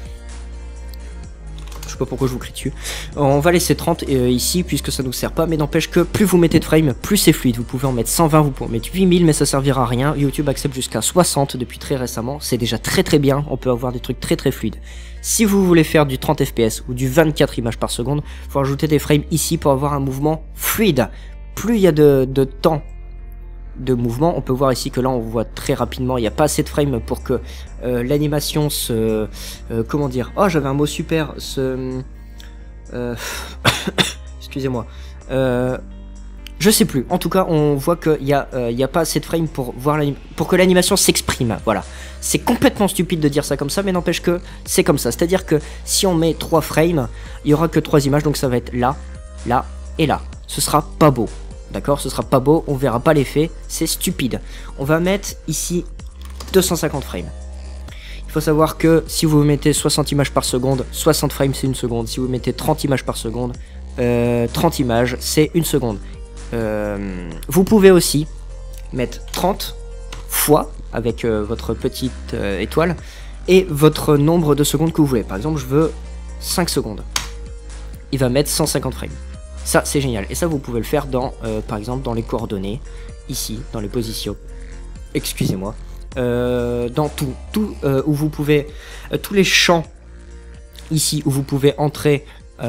Je sais pas pourquoi je vous crie dessus. On va laisser trente euh, ici puisque ça nous sert pas, mais n'empêche que plus vous mettez de frames, plus c'est fluide. Vous pouvez en mettre cent vingt, vous pouvez en mettre huit mille, mais ça servira à rien. YouTube accepte jusqu'à soixante depuis très récemment, c'est déjà très très bien, on peut avoir des trucs très très fluides. Si vous voulez faire du trente F P S ou du vingt-quatre images par seconde, il faut ajouter des frames ici pour avoir un mouvement fluide. Plus il y a de, de temps de mouvement, on peut voir ici que là on voit très rapidement, il n'y a pas assez de frames pour que euh, l'animation se... Euh, comment dire, oh j'avais un mot super, se... Euh, excusez-moi. Euh, je sais plus, en tout cas on voit qu'il n'y a, euh, y a pas assez de frames pour, voir pour que l'animation s'exprime, voilà. C'est complètement stupide de dire ça comme ça, mais n'empêche que c'est comme ça, c'est-à-dire que si on met trois frames, il n'y aura que trois images, donc ça va être là, là et là. Ce sera pas beau. D'accord, ce sera pas beau, on verra pas l'effet, c'est stupide. On va mettre ici deux cent cinquante frames. Il faut savoir que si vous mettez soixante images par seconde, soixante frames c'est une seconde. Si vous mettez trente images par seconde, euh, trente images c'est une seconde. Euh, vous pouvez aussi mettre trente fois avec euh, votre petite euh, étoile et votre nombre de secondes que vous voulez. Par exemple, je veux cinq secondes. Il va mettre cent cinquante frames. Ça, c'est génial. Et ça, vous pouvez le faire dans, euh, par exemple, dans les coordonnées, ici, dans les positions. Excusez-moi. Euh, dans tout, tout euh, où vous pouvez, euh, tous les champs, ici, où vous pouvez entrer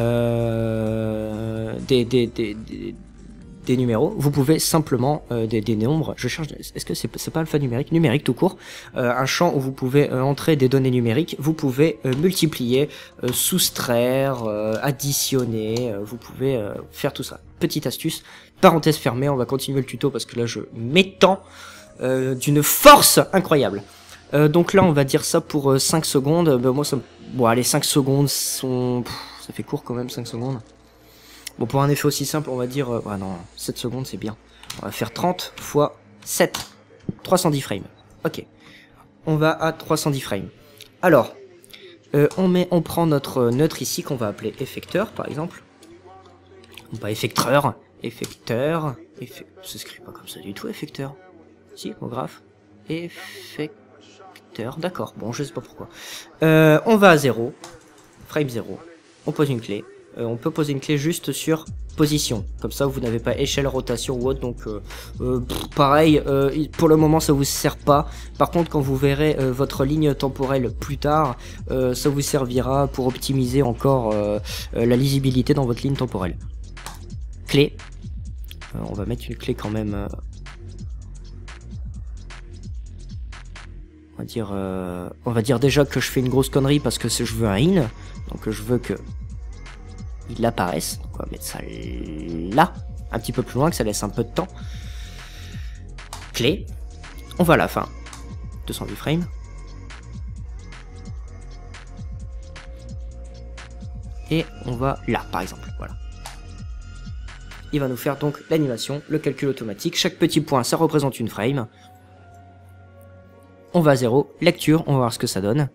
euh, des, des, des, des, des numéros, vous pouvez simplement, euh, des, des nombres, je cherche, est-ce que c'est c'est pas alphanumérique, numérique tout court, euh, un champ où vous pouvez euh, entrer des données numériques, vous pouvez euh, multiplier, euh, soustraire, euh, additionner, euh, vous pouvez euh, faire tout ça. Petite astuce, parenthèse fermée, on va continuer le tuto parce que là je m'étends euh, d'une force incroyable. Euh, donc là on va dire ça pour euh, cinq secondes, ben, moi ça me... Bon allez, cinq secondes sont... Pff, ça fait court quand même, cinq secondes. Bon, pour un effet aussi simple, on va dire... Euh, ah non, sept secondes, c'est bien. On va faire trente fois sept. trois cent dix frames. Ok. On va à trois cent dix frames. Alors, euh, on, met, on prend notre neutre ici, qu'on va appeler effecteur, par exemple. Ou pas effecteur. Effecteur. Effe... Ça s'écrit pas comme ça du tout, effecteur. Si, mot graphe. Effecteur. D'accord, bon, je sais pas pourquoi. Euh, on va à zéro. Frame zéro. On pose une clé. Euh, on peut poser une clé juste sur position, comme ça vous n'avez pas échelle, rotation ou autre, donc euh, euh, pff, pareil, euh, pour le moment ça vous sert pas. Par contre quand vous verrez euh, votre ligne temporelle plus tard, euh, ça vous servira pour optimiser encore euh, euh, la lisibilité dans votre ligne temporelle. Clé, euh, on va mettre une clé quand même, euh, on va dire, euh, on va dire déjà que je fais une grosse connerie parce que je veux un in, donc je veux que il apparaissent, donc on va mettre ça là, un petit peu plus loin, que ça laisse un peu de temps. Clé, on va à la fin, deux cent dix frames. Et on va là, par exemple, voilà. Il va nous faire donc l'animation, le calcul automatique, chaque petit point ça représente une frame. On va à zéro, lecture, on va voir ce que ça donne.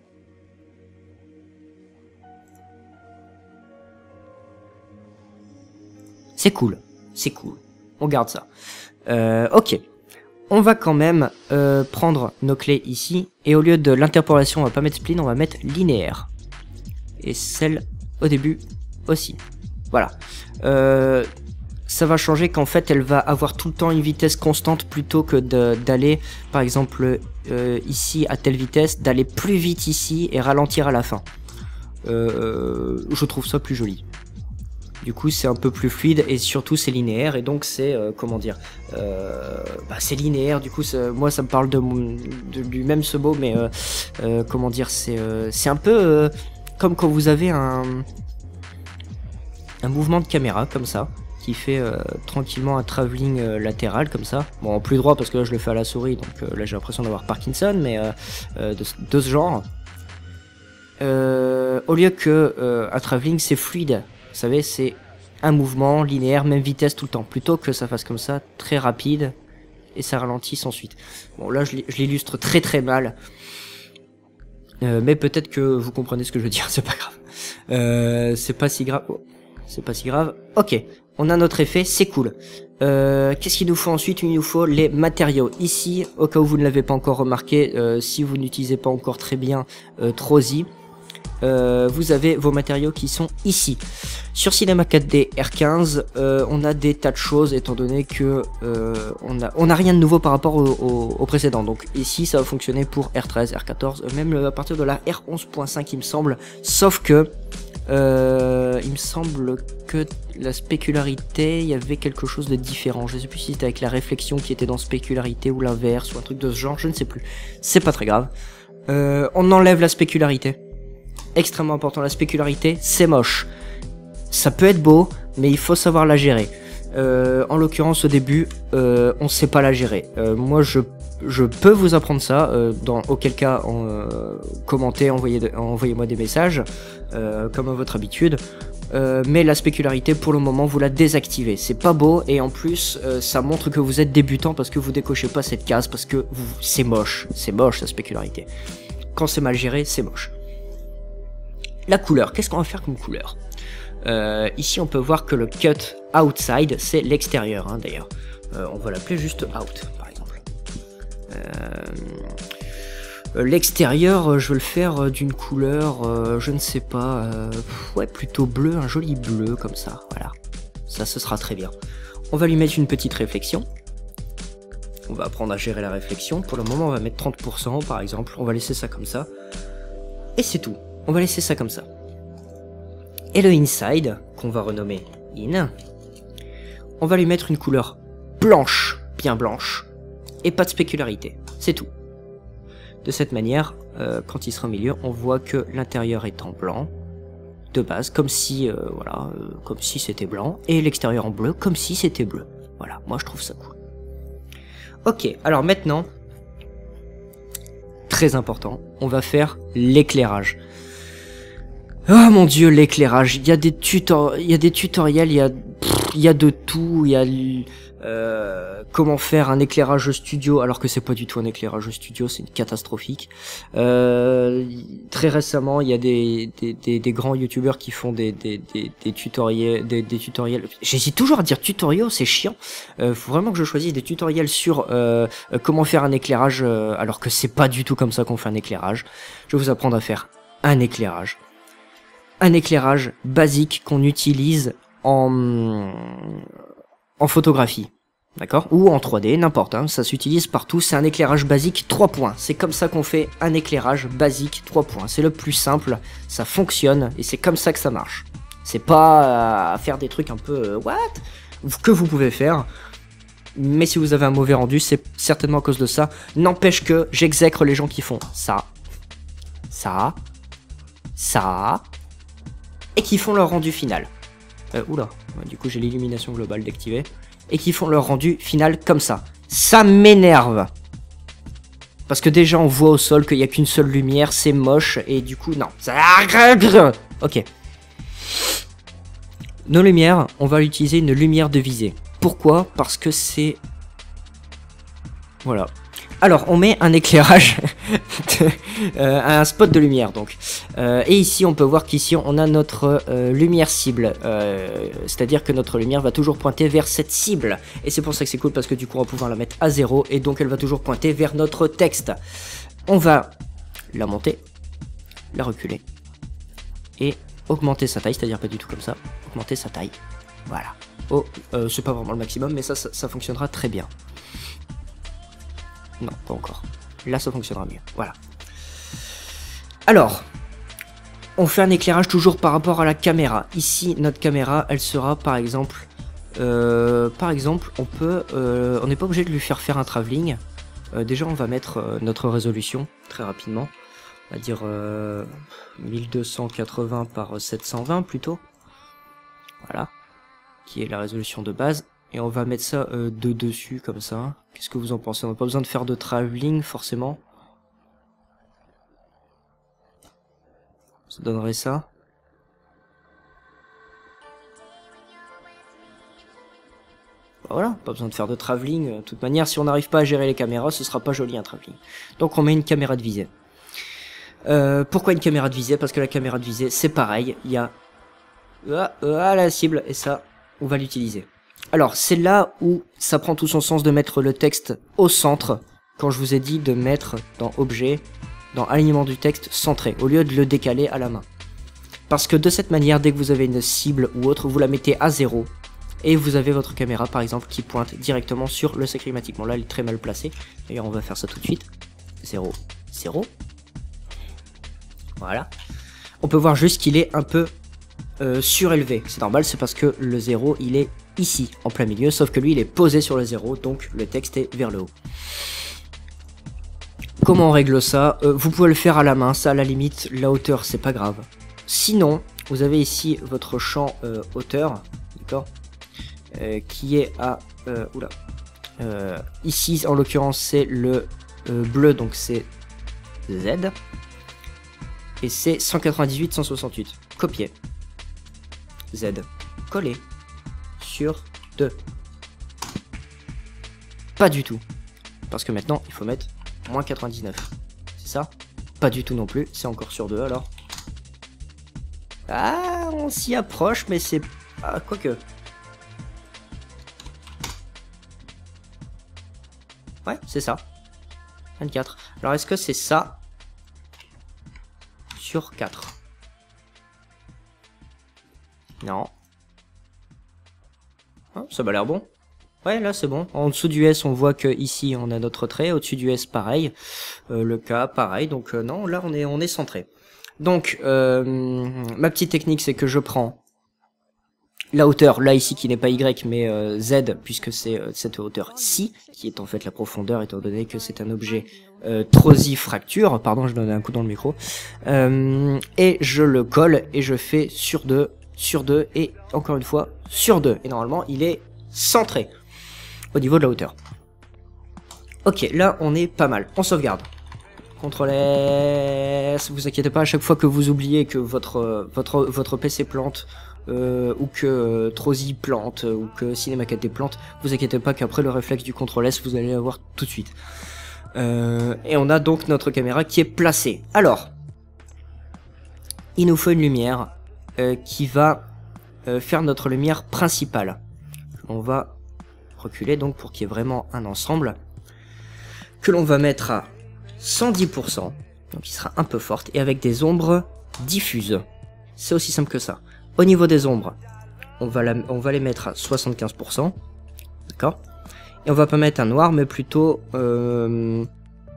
C'est cool, c'est cool. on garde ça. Euh, ok. On va quand même euh, prendre nos clés ici, et au lieu de l'interpolation, on va pas mettre spline, on va mettre linéaire. Et celle au début aussi. Voilà. Euh, ça va changer qu'en fait, elle va avoir tout le temps une vitesse constante plutôt que d'aller, par exemple, euh, ici à telle vitesse, d'aller plus vite ici et ralentir à la fin. Euh, je trouve ça plus joli. Du coup, c'est un peu plus fluide et surtout c'est linéaire et donc c'est euh, comment dire, euh, bah, c'est linéaire. Du coup, moi ça me parle de, mon, de du même ce mot, mais euh, euh, comment dire, c'est euh, c'est un peu euh, comme quand vous avez un un mouvement de caméra comme ça qui fait euh, tranquillement un travelling euh, latéral comme ça. Bon, en plus droit parce que là je le fais à la souris, donc euh, là j'ai l'impression d'avoir Parkinson, mais euh, euh, de, de ce genre. Euh, au lieu que euh, un travelling c'est fluide. Vous savez, c'est un mouvement linéaire, même vitesse tout le temps. Plutôt que ça fasse comme ça, très rapide, et ça ralentisse ensuite. Bon, là, je l'illustre très très mal. Euh, mais peut-être que vous comprenez ce que je veux dire, c'est pas grave. Euh, c'est pas si grave. Oh, c'est pas si grave. Ok, on a notre effet, c'est cool. Euh, Qu'est-ce qu'il nous faut ensuite? Il nous faut les matériaux. Ici, au cas où vous ne l'avez pas encore remarqué, euh, si vous n'utilisez pas encore très bien euh, Trozy, Euh, vous avez vos matériaux qui sont ici. Sur Cinema quatre D R quinze, euh, on a des tas de choses étant donné que euh, on a on a rien de nouveau par rapport au, au, au précédent. Donc ici ça va fonctionner pour R treize, R quatorze, même à partir de la R onze point cinq il me semble. Sauf que euh, il me semble que la spécularité, il y avait quelque chose de différent. Je sais plus si c'était avec la réflexion qui était dans spécularité ou l'inverse ou un truc de ce genre, je ne sais plus. C'est pas très grave. Euh, on enlève la spécularité. Extrêmement important, la spécularité, c'est moche. Ça peut être beau, mais il faut savoir la gérer. Euh, en l'occurrence, au début, euh, on sait pas la gérer. Euh, moi, je, je peux vous apprendre ça, euh, dans auquel cas, en, euh, commentez, envoyez, envoyez-moi des messages, euh, comme à votre habitude. Euh, mais la spécularité, pour le moment, vous la désactivez. C'est pas beau, et en plus, euh, ça montre que vous êtes débutant parce que vous décochez pas cette case, parce que c'est moche. C'est moche, la spécularité. Quand c'est mal géré, c'est moche. La couleur, qu'est-ce qu'on va faire comme couleur? euh, Ici on peut voir que le cut outside c'est l'extérieur hein, d'ailleurs. Euh, on va l'appeler juste out par exemple. Euh, L'extérieur je vais le faire d'une couleur, euh, je ne sais pas, euh, ouais plutôt bleu, un joli bleu comme ça, voilà. Ça ce sera très bien. On va lui mettre une petite réflexion. On va apprendre à gérer la réflexion. Pour le moment on va mettre trente pour cent par exemple, on va laisser ça comme ça. Et c'est tout. On va laisser ça comme ça. Et le inside, qu'on va renommer in, on va lui mettre une couleur blanche, bien blanche, et pas de spécularité. C'est tout. De cette manière, euh, quand il sera au milieu, on voit que l'intérieur est en blanc, de base, comme si, euh, voilà, euh, comme si c'était blanc, et l'extérieur en bleu, comme si c'était bleu. Voilà, moi je trouve ça cool. Ok, alors maintenant, très important, on va faire l'éclairage. Oh mon dieu, l'éclairage. Il y a des tutos, il y a des tutoriels, il y a, pff, il y a de tout. Il y a euh, comment faire un éclairage studio, alors que c'est pas du tout un éclairage studio, c'est catastrophique. Euh, très récemment, il y a des des, des, des grands youtubeurs qui font des des des, des tutoriels, des, des tutoriels. J'hésite toujours à dire tutoriaux, c'est chiant. Euh, faut vraiment que je choisisse des tutoriels sur euh, comment faire un éclairage, euh, alors que c'est pas du tout comme ça qu'on fait un éclairage. Je vais vous apprendre à faire un éclairage. Un éclairage basique qu'on utilise en, en photographie, d'accord? Ou en trois D, n'importe, hein, ça s'utilise partout, c'est un éclairage basique trois points. C'est comme ça qu'on fait un éclairage basique trois points. C'est le plus simple, ça fonctionne, et c'est comme ça que ça marche. C'est pas à faire des trucs un peu euh, what que vous pouvez faire, mais si vous avez un mauvais rendu, c'est certainement à cause de ça. N'empêche que j'exècre les gens qui font ça, ça, ça... et qui font leur rendu final. Euh, oula, du coup j'ai l'illumination globale d'activer. Et qui font leur rendu final comme ça. Ça m'énerve. Parce que déjà on voit au sol qu'il n'y a qu'une seule lumière, c'est moche, et du coup non. Ça... Ok. Nos lumières, on va utiliser une lumière de visée. Pourquoi? Parce que c'est... Voilà. Alors, on met un éclairage, de, euh, un spot de lumière donc. Euh, et ici, on peut voir qu'ici, on a notre euh, lumière cible. Euh, C'est-à-dire que notre lumière va toujours pointer vers cette cible. Et c'est pour ça que c'est cool parce que du coup, on va pouvoir la mettre à zéro. Et donc, elle va toujours pointer vers notre texte. On va la monter, la reculer. Et augmenter sa taille, c'est-à-dire pas du tout comme ça. Augmenter sa taille. Voilà. Oh, euh, c'est pas vraiment le maximum, mais ça, ça, ça fonctionnera très bien. Non, pas encore. Là, ça fonctionnera mieux. Voilà. Alors, on fait un éclairage toujours par rapport à la caméra. Ici, notre caméra, elle sera par exemple... Euh, par exemple, on peut... Euh, on n'est pas obligé de lui faire faire un travelling. Euh, déjà, on va mettre euh, notre résolution très rapidement. On va dire euh, mille deux cent quatre-vingts par sept cent vingt plutôt. Voilà. Qui est la résolution de base. Et on va mettre ça euh, de dessus comme ça. Qu'est-ce que vous en pensez? On n'a pas besoin de faire de travelling forcément. Ça donnerait ça. Bah voilà, pas besoin de faire de travelling. De toute manière, si on n'arrive pas à gérer les caméras, ce sera pas joli un travelling. Donc on met une caméra de visée. Euh, pourquoi une caméra de visée? Parce que la caméra de visée, c'est pareil. Il y a ah, ah, la cible et ça, on va l'utiliser. Alors, c'est là où ça prend tout son sens de mettre le texte au centre, quand je vous ai dit de mettre dans Objet, dans Alignement du texte, centré, au lieu de le décaler à la main. Parce que de cette manière, dès que vous avez une cible ou autre, vous la mettez à zéro, et vous avez votre caméra, par exemple, qui pointe directement sur le sac climatique. Bon, là, elle est très mal placée. D'ailleurs, on va faire ça tout de suite. zéro, zéro. Voilà. On peut voir juste qu'il est un peu euh, surélevé. C'est normal, c'est parce que le zéro, il est ici, en plein milieu, sauf que lui, il est posé sur le zéro, donc le texte est vers le haut. Comment on règle ça? euh, Vous pouvez le faire à la main, ça à la limite, la hauteur, c'est pas grave. Sinon, vous avez ici votre champ euh, hauteur, d'accord, euh, qui est à... Euh, oula. Euh, ici, en l'occurrence, c'est le euh, bleu, donc c'est Z. Et c'est cent quatre-vingt-dix-huit cent soixante-huit. Copier. Z. Coller. Sur deux. Pas du tout. Parce que maintenant, il faut mettre moins quatre-vingt-dix-neuf. C'est ça? Pas du tout non plus. C'est encore sur deux alors. Ah, on s'y approche, mais c'est... Ah, quoique. Ouais, c'est ça. vingt-quatre. Alors, est-ce que c'est ça? Sur quatre. Non. Oh, ça m'a l'air bon. Ouais, là c'est bon. En dessous du S, on voit que ici on a notre trait. Au-dessus du S, pareil. Euh, le K, pareil. Donc euh, non, là on est on est centré. Donc euh, ma petite technique, c'est que je prends la hauteur, là ici qui n'est pas Y mais euh, Z, puisque c'est euh, cette hauteur-ci, qui est en fait la profondeur, étant donné que c'est un objet euh, trosifracture. Pardon, je donne un coup dans le micro. Euh, et je le colle et je fais sur deux, sur deux et encore une fois sur deux. Et normalement il est centré au niveau de la hauteur. Ok, là on est pas mal. On sauvegarde. contrôle S. Vous inquiétez pas, à chaque fois que vous oubliez que votre votre votre P C plante, euh, ou que euh, Trosi plante, ou que Cinema quatre D plante, vous inquiétez pas qu'après le réflexe du contrôle S, vous allez l'avoir tout de suite. Euh, et on a donc notre caméra qui est placée. Alors, il nous faut une lumière euh, qui va euh, faire notre lumière principale. On va reculer donc pour qu'il y ait vraiment un ensemble que l'on va mettre à cent dix pour cent, donc il sera un peu forte, et avec des ombres diffuses. C'est aussi simple que ça. Au niveau des ombres, on va, la, on va les mettre à soixante-quinze pour cent, d'accord. Et on va pas mettre un noir, mais plutôt euh,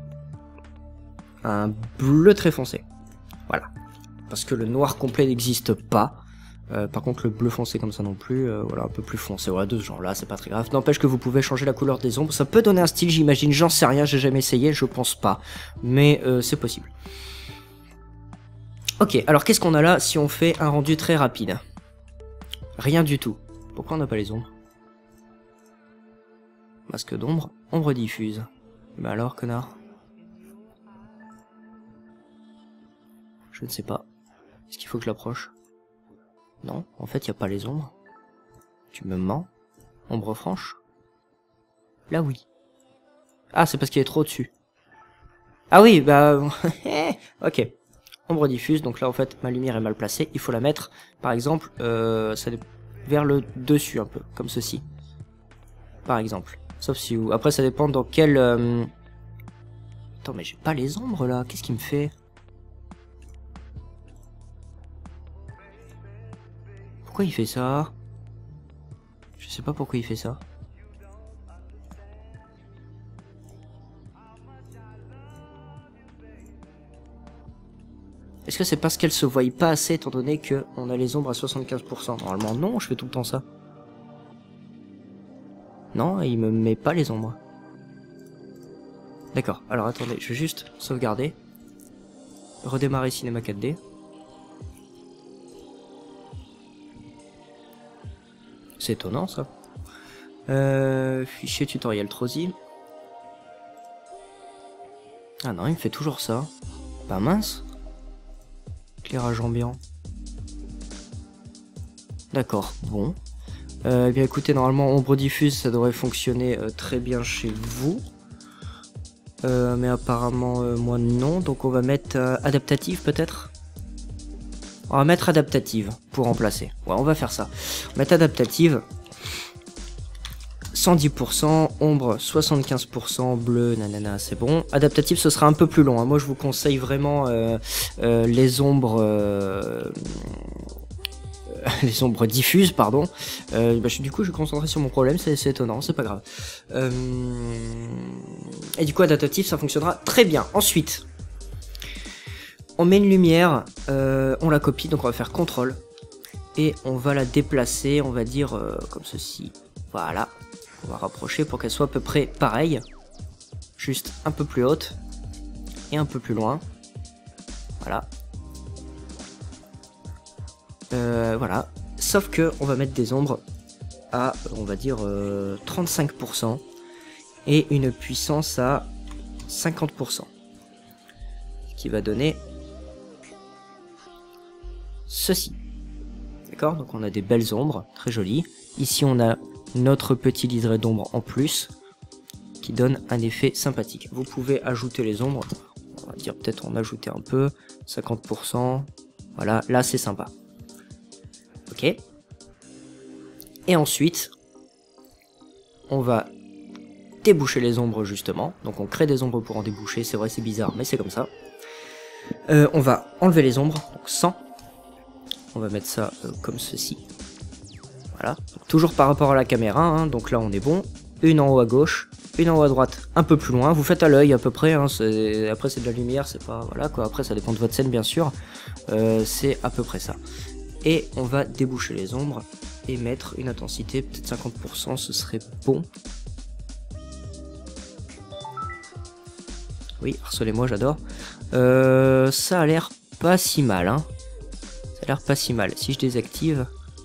un bleu très foncé. Voilà, parce que le noir complet n'existe pas. Euh, par contre le bleu foncé comme ça non plus, euh, voilà, un peu plus foncé, voilà, de ce genre là, c'est pas très grave. N'empêche que vous pouvez changer la couleur des ombres, ça peut donner un style, j'imagine, j'en sais rien, j'ai jamais essayé, je pense pas, mais euh, c'est possible. Ok, alors qu'est-ce qu'on a là si on fait un rendu très rapide? Rien du tout. Pourquoi on n'a pas les ombres? Masque d'ombre, ombre diffuse. Bah alors, connard. Je ne sais pas. Est-ce qu'il faut que je l'approche? Non, en fait, il n'y a pas les ombres. Tu me mens? Ombre franche? Là, oui. Ah, c'est parce qu'il est trop au-dessus. Ah oui, bah... ok. Ombre diffuse, donc là en fait ma lumière est mal placée. Il faut la mettre, par exemple, euh, ça dé... vers le dessus un peu, comme ceci. Par exemple. Sauf si... Après ça dépend dans quel... Euh... Attends, mais j'ai pas les ombres là, qu'est-ce qu'il me fait? Pourquoi il fait ça? Je sais pas pourquoi il fait ça. Est-ce que c'est parce qu'elle se voit pas assez étant donné qu'on a les ombres à soixante-quinze pour cent? Normalement non, je fais tout le temps ça. Non, il me met pas les ombres. D'accord, alors attendez, je vais juste sauvegarder. Redémarrer Cinema quatre D. C'est étonnant ça. Euh, fichier tutoriel Trosi. Ah non, il me fait toujours ça. Bah mince. Éclairage ambiant. D'accord, bon. Euh, eh bien écoutez, normalement ombre diffuse ça devrait fonctionner euh, très bien chez vous. Euh, mais apparemment euh, moi non, donc on va mettre euh, adaptative peut-être. On va mettre adaptative pour remplacer. Ouais, on va faire ça. On va mettre adaptative. cent dix pour cent, ombre soixante-quinze pour cent, bleu, nanana, c'est bon. Adaptative, ce sera un peu plus long. Hein. Moi, je vous conseille vraiment euh, euh, les ombres, euh, les ombres diffuses, pardon. Euh, bah, je, du coup, je vais me concentrer sur mon problème. C'est étonnant, c'est pas grave. Euh, et du coup, adaptative, ça fonctionnera très bien. Ensuite, on met une lumière, euh, on la copie, donc on va faire contrôle et on va la déplacer, on va dire euh, comme ceci. Voilà. On va rapprocher pour qu'elle soit à peu près pareille. Juste un peu plus haute. Et un peu plus loin. Voilà. Euh, voilà. Sauf que on va mettre des ombres à, on va dire, euh, trente-cinq pour cent. Et une puissance à cinquante pour cent. Ce qui va donner ceci. D'accord? Donc on a des belles ombres, très jolies. Ici on a notre petit liseré d'ombre en plus qui donne un effet sympathique. Vous pouvez ajouter les ombres, on va dire peut-être en ajouter un peu, cinquante pour cent, voilà, là c'est sympa. Ok. Et ensuite, on va déboucher les ombres justement, donc on crée des ombres pour en déboucher, c'est vrai c'est bizarre mais c'est comme ça. Euh, on va enlever les ombres, donc cent, on va mettre ça euh, comme ceci. Voilà, donc, toujours par rapport à la caméra, hein, donc là on est bon. Une en haut à gauche, une en haut à droite, un peu plus loin. Vous faites à l'œil à peu près, hein, après c'est de la lumière, c'est pas... Voilà quoi, après ça dépend de votre scène bien sûr. Euh, c'est à peu près ça. Et on va déboucher les ombres et mettre une intensité, peut-être cinquante pour cent, ce serait bon. Oui, harcelez-moi, j'adore. Euh, ça a l'air pas si mal, hein. Ça a l'air pas si mal. Si je désactive...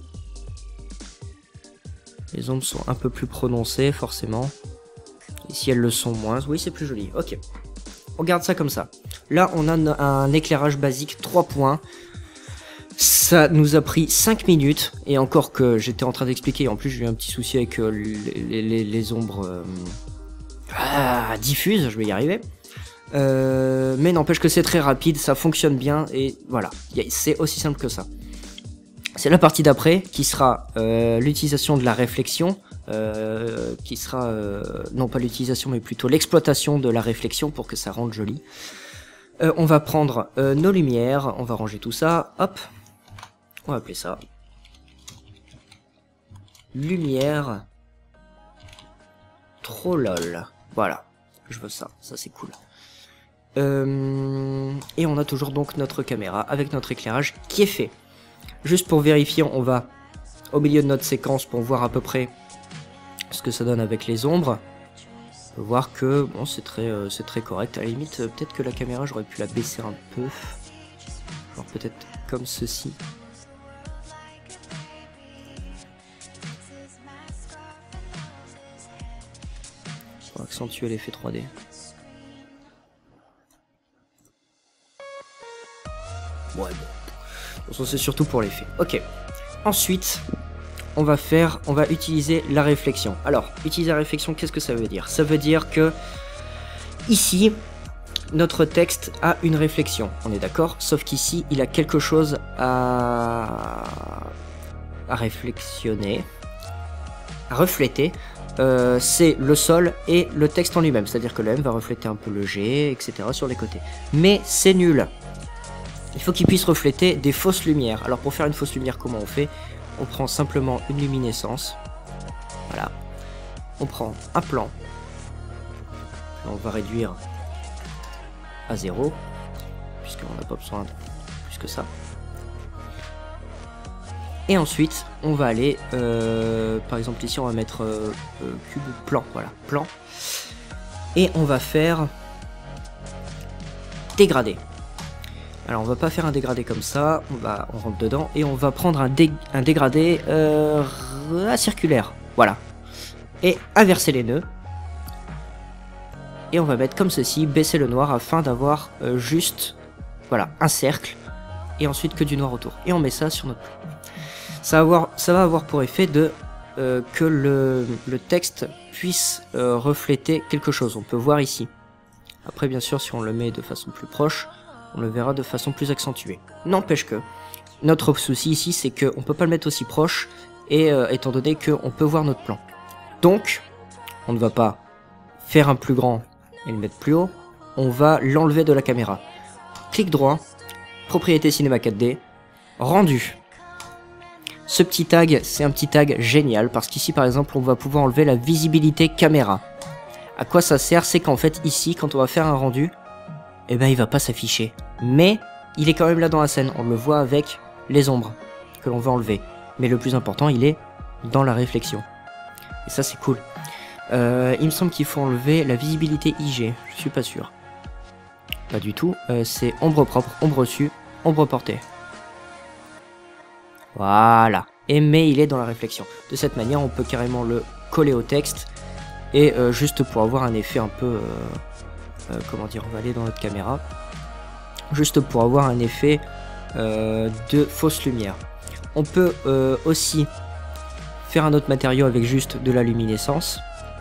Les ombres sont un peu plus prononcées, forcément. Et si elles le sont moins, oui, c'est plus joli. Ok. On garde ça comme ça. Là, on a un éclairage basique trois points. Ça nous a pris cinq minutes. Et encore que j'étais en train d'expliquer. En plus, j'ai eu un petit souci avec euh, les, les, les ombres euh, ah, diffuses. Je vais y arriver. Euh, mais n'empêche que c'est très rapide. Ça fonctionne bien. Et voilà. C'est aussi simple que ça. C'est la partie d'après qui sera euh, l'utilisation de la réflexion, euh, qui sera, euh, non pas l'utilisation mais plutôt l'exploitation de la réflexion pour que ça rende joli. Euh, on va prendre euh, nos lumières, on va ranger tout ça, hop, on va appeler ça lumière trop lol, voilà, je veux ça, ça c'est cool. Euh, et on a toujours donc notre caméra avec notre éclairage qui est fait. Juste pour vérifier, on va au milieu de notre séquence pour voir à peu près ce que ça donne avec les ombres. On peut voir que bon, c'est très, euh, c'est très correct. À la limite, euh, peut-être que la caméra, j'aurais pu la baisser un peu. Genre peut-être comme ceci. Pour accentuer l'effet trois D. Ouais, bon. C'est surtout pour l'effet. Ok. Ensuite, on va faire, on va utiliser la réflexion. Alors, utiliser la réflexion, qu'est-ce que ça veut dire? Ça veut dire que ici, notre texte a une réflexion, on est d'accord? Sauf qu'ici, il a quelque chose à, à réflexionner, à refléter. Euh, c'est le sol et le texte en lui-même, c'est-à-dire que le M va refléter un peu le G, et cetera sur les côtés. Mais c'est nul. Il faut qu'il puisse refléter des fausses lumières. Alors pour faire une fausse lumière, comment on fait? On prend simplement une luminescence. Voilà. On prend un plan. On va réduire à zéro, puisqu'on n'a pas besoin de plus que ça. Et ensuite, on va aller, euh, par exemple ici, on va mettre euh, euh, cube plan, voilà, plan. Et on va faire dégradé. Alors on va pas faire un dégradé comme ça, on va, on rentre dedans et on va prendre un, dé, un dégradé euh, circulaire, voilà. Et inverser les nœuds. Et on va mettre comme ceci, baisser le noir afin d'avoir euh, juste, voilà, un cercle. Et ensuite que du noir autour. Et on met ça sur notre plan. Ça va avoir, ça va avoir pour effet de euh, que le, le texte puisse euh, refléter quelque chose. On peut voir ici. Après, bien sûr, si on le met de façon plus proche, on le verra de façon plus accentuée. N'empêche que notre souci ici, c'est qu'on ne peut pas le mettre aussi proche, et euh, étant donné qu'on peut voir notre plan. Donc, on ne va pas faire un plus grand et le mettre plus haut, on va l'enlever de la caméra. Clic droit, propriété cinéma quatre D, rendu. Ce petit tag, c'est un petit tag génial, parce qu'ici par exemple, on va pouvoir enlever la visibilité caméra. À quoi ça sert? C'est qu'en fait ici, quand on va faire un rendu, eh ben il va pas s'afficher. Mais il est quand même là dans la scène, on le voit avec les ombres que l'on veut enlever. Mais le plus important, il est dans la réflexion. Et ça c'est cool. Euh, il me semble qu'il faut enlever la visibilité I G, je suis pas sûr. Pas du tout, euh, c'est ombre propre, ombre reçue, ombre portée. Voilà. Et mais il est dans la réflexion. De cette manière, on peut carrément le coller au texte. Et euh, juste pour avoir un effet un peu... Euh, euh, comment dire, on va aller dans notre caméra. Juste pour avoir un effet euh, de fausse lumière. On peut euh, aussi faire un autre matériau avec juste de la luminescence.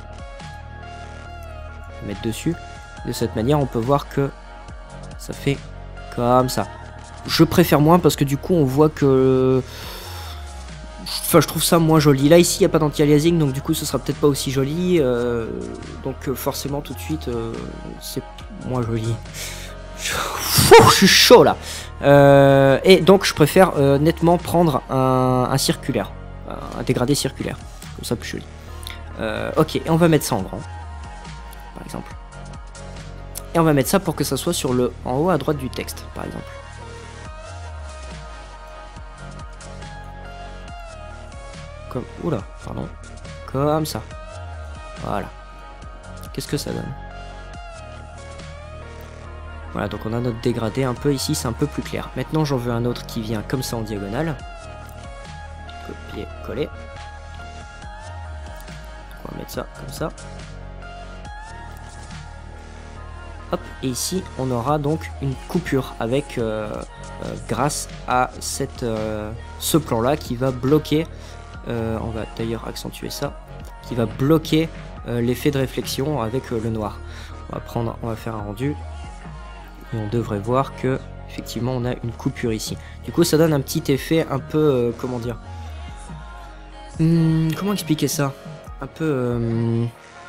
Mettre dessus. De cette manière, on peut voir que ça fait comme ça. Je préfère moins parce que du coup, on voit que... Enfin, je trouve ça moins joli. Là, ici, il n'y a pas d'anti-aliasing, donc du coup, ce sera peut-être pas aussi joli. Euh, donc, euh, forcément, tout de suite, euh, c'est moins joli. Je suis chaud, là. Euh, et donc, je préfère euh, nettement prendre un, un circulaire. Un dégradé circulaire. Comme ça, plus joli. Euh, ok, et on va mettre ça en grand. Par exemple. Et on va mettre ça pour que ça soit sur le en haut à droite du texte, par exemple. Comme, oula, pardon. Comme ça. Voilà. Qu'est-ce que ça donne? Voilà, donc on a notre dégradé un peu ici, c'est un peu plus clair. Maintenant, j'en veux un autre qui vient comme ça en diagonale. Copier, coller. On va mettre ça comme ça. Hop, et ici, on aura donc une coupure avec, euh, euh, grâce à cette, euh, ce plan-là qui va bloquer, euh, on va d'ailleurs accentuer ça, qui va bloquer euh, l'effet de réflexion avec euh, le noir. On va prendre, on va faire un rendu, et on devrait voir que, effectivement, on a une coupure ici. Du coup, ça donne un petit effet un peu, euh, comment dire, hum, comment expliquer ça? Un peu, euh,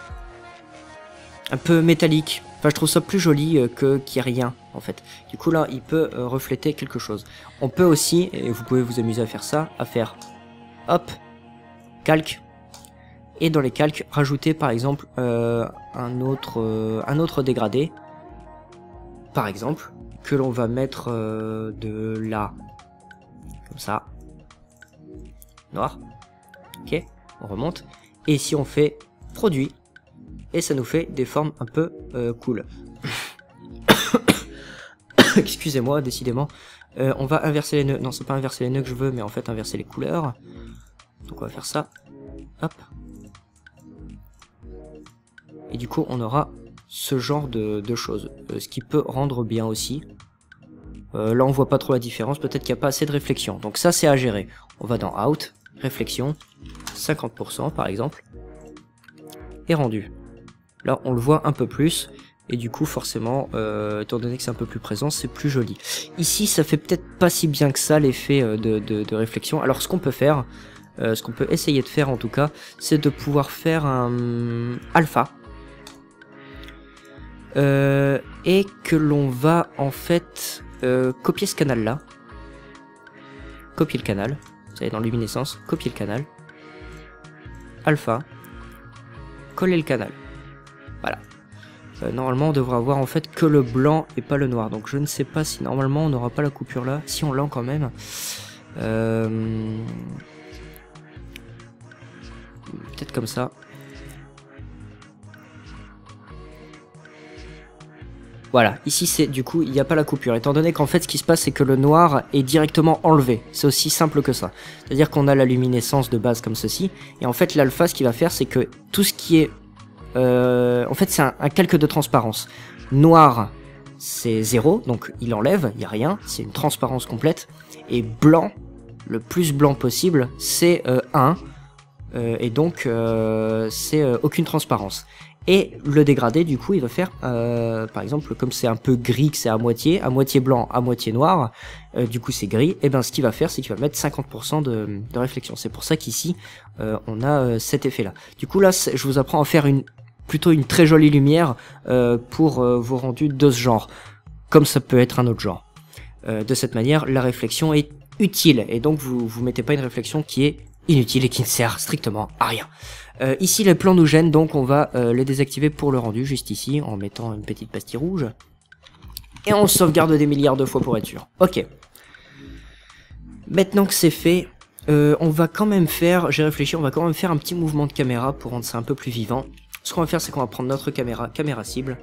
un peu métallique. Enfin, je trouve ça plus joli euh, que qu'il n'y ait rien, en fait. Du coup, là, il peut euh, refléter quelque chose. On peut aussi, et vous pouvez vous amuser à faire ça, à faire, hop, calque. Et dans les calques, rajouter, par exemple, euh, un, autre, euh, un autre dégradé. Par exemple, que l'on va mettre euh, de là. Comme ça. Noir. Ok, on remonte. Et ici, on fait produit. Et ça nous fait des formes un peu euh, cool. Excusez-moi, décidément. Euh, on va inverser les nœuds. Non, c'est pas inverser les nœuds que je veux, mais en fait inverser les couleurs. Donc on va faire ça. Hop. Et du coup, on aura ce genre de, de choses. Euh, ce qui peut rendre bien aussi. Euh, là, on voit pas trop la différence. Peut-être qu'il n'y a pas assez de réflexion. Donc ça, c'est à gérer. On va dans Out, réflexion, cinquante pour cent par exemple. Et rendu. Là, on le voit un peu plus, Et du coup, forcément, euh, étant donné que c'est un peu plus présent, c'est plus joli. Ici, ça fait peut-être pas si bien que ça, l'effet de, de, de réflexion. Alors, ce qu'on peut faire, euh, ce qu'on peut essayer de faire en tout cas, c'est de pouvoir faire un alpha. Euh, et que l'on va, en fait, euh, copier ce canal-là. Copier le canal. Vous savez, dans luminescence, copier le canal. Alpha. Coller le canal. Voilà. Euh, normalement, on devrait avoir en fait que le blanc et pas le noir. Donc je ne sais pas si normalement on n'aura pas la coupure là. Si on l'a quand même. Euh... Peut-être comme ça. Voilà, ici c'est du coup il n'y a pas la coupure, étant donné qu'en fait ce qui se passe c'est que le noir est directement enlevé, c'est aussi simple que ça. C'est-à-dire qu'on a la luminescence de base comme ceci, et en fait l'alpha ce qu'il va faire c'est que tout ce qui est... Euh, en fait c'est un, un calque de transparence. Noir c'est zéro, donc il enlève, il n'y a rien, c'est une transparence complète, et blanc, le plus blanc possible, c'est euh, un, euh, et donc euh, c'est euh, aucune transparence. Et le dégradé, du coup, il va faire, euh, par exemple, comme c'est un peu gris, que c'est à moitié, à moitié blanc, à moitié noir, euh, du coup c'est gris, et ben ce qu'il va faire, c'est qu'il va mettre cinquante pour cent de, de réflexion. C'est pour ça qu'ici, euh, on a euh, cet effet-là. Du coup là, je vous apprends à faire une plutôt une très jolie lumière euh, pour euh, vos rendus de ce genre, comme ça peut être un autre genre. Euh, de cette manière, la réflexion est utile, et donc vous vous mettez pas une réflexion qui est inutile et qui ne sert strictement à rien. Euh, ici les plans nous gênent, donc on va euh, les désactiver pour le rendu, juste ici, en mettant une petite pastille rouge. Et on sauvegarde des milliards de fois pour être sûr. Ok. Maintenant que c'est fait, euh, on va quand même faire, j'ai réfléchi, on va quand même faire un petit mouvement de caméra pour rendre ça un peu plus vivant. Ce qu'on va faire, c'est qu'on va prendre notre caméra, caméra cible.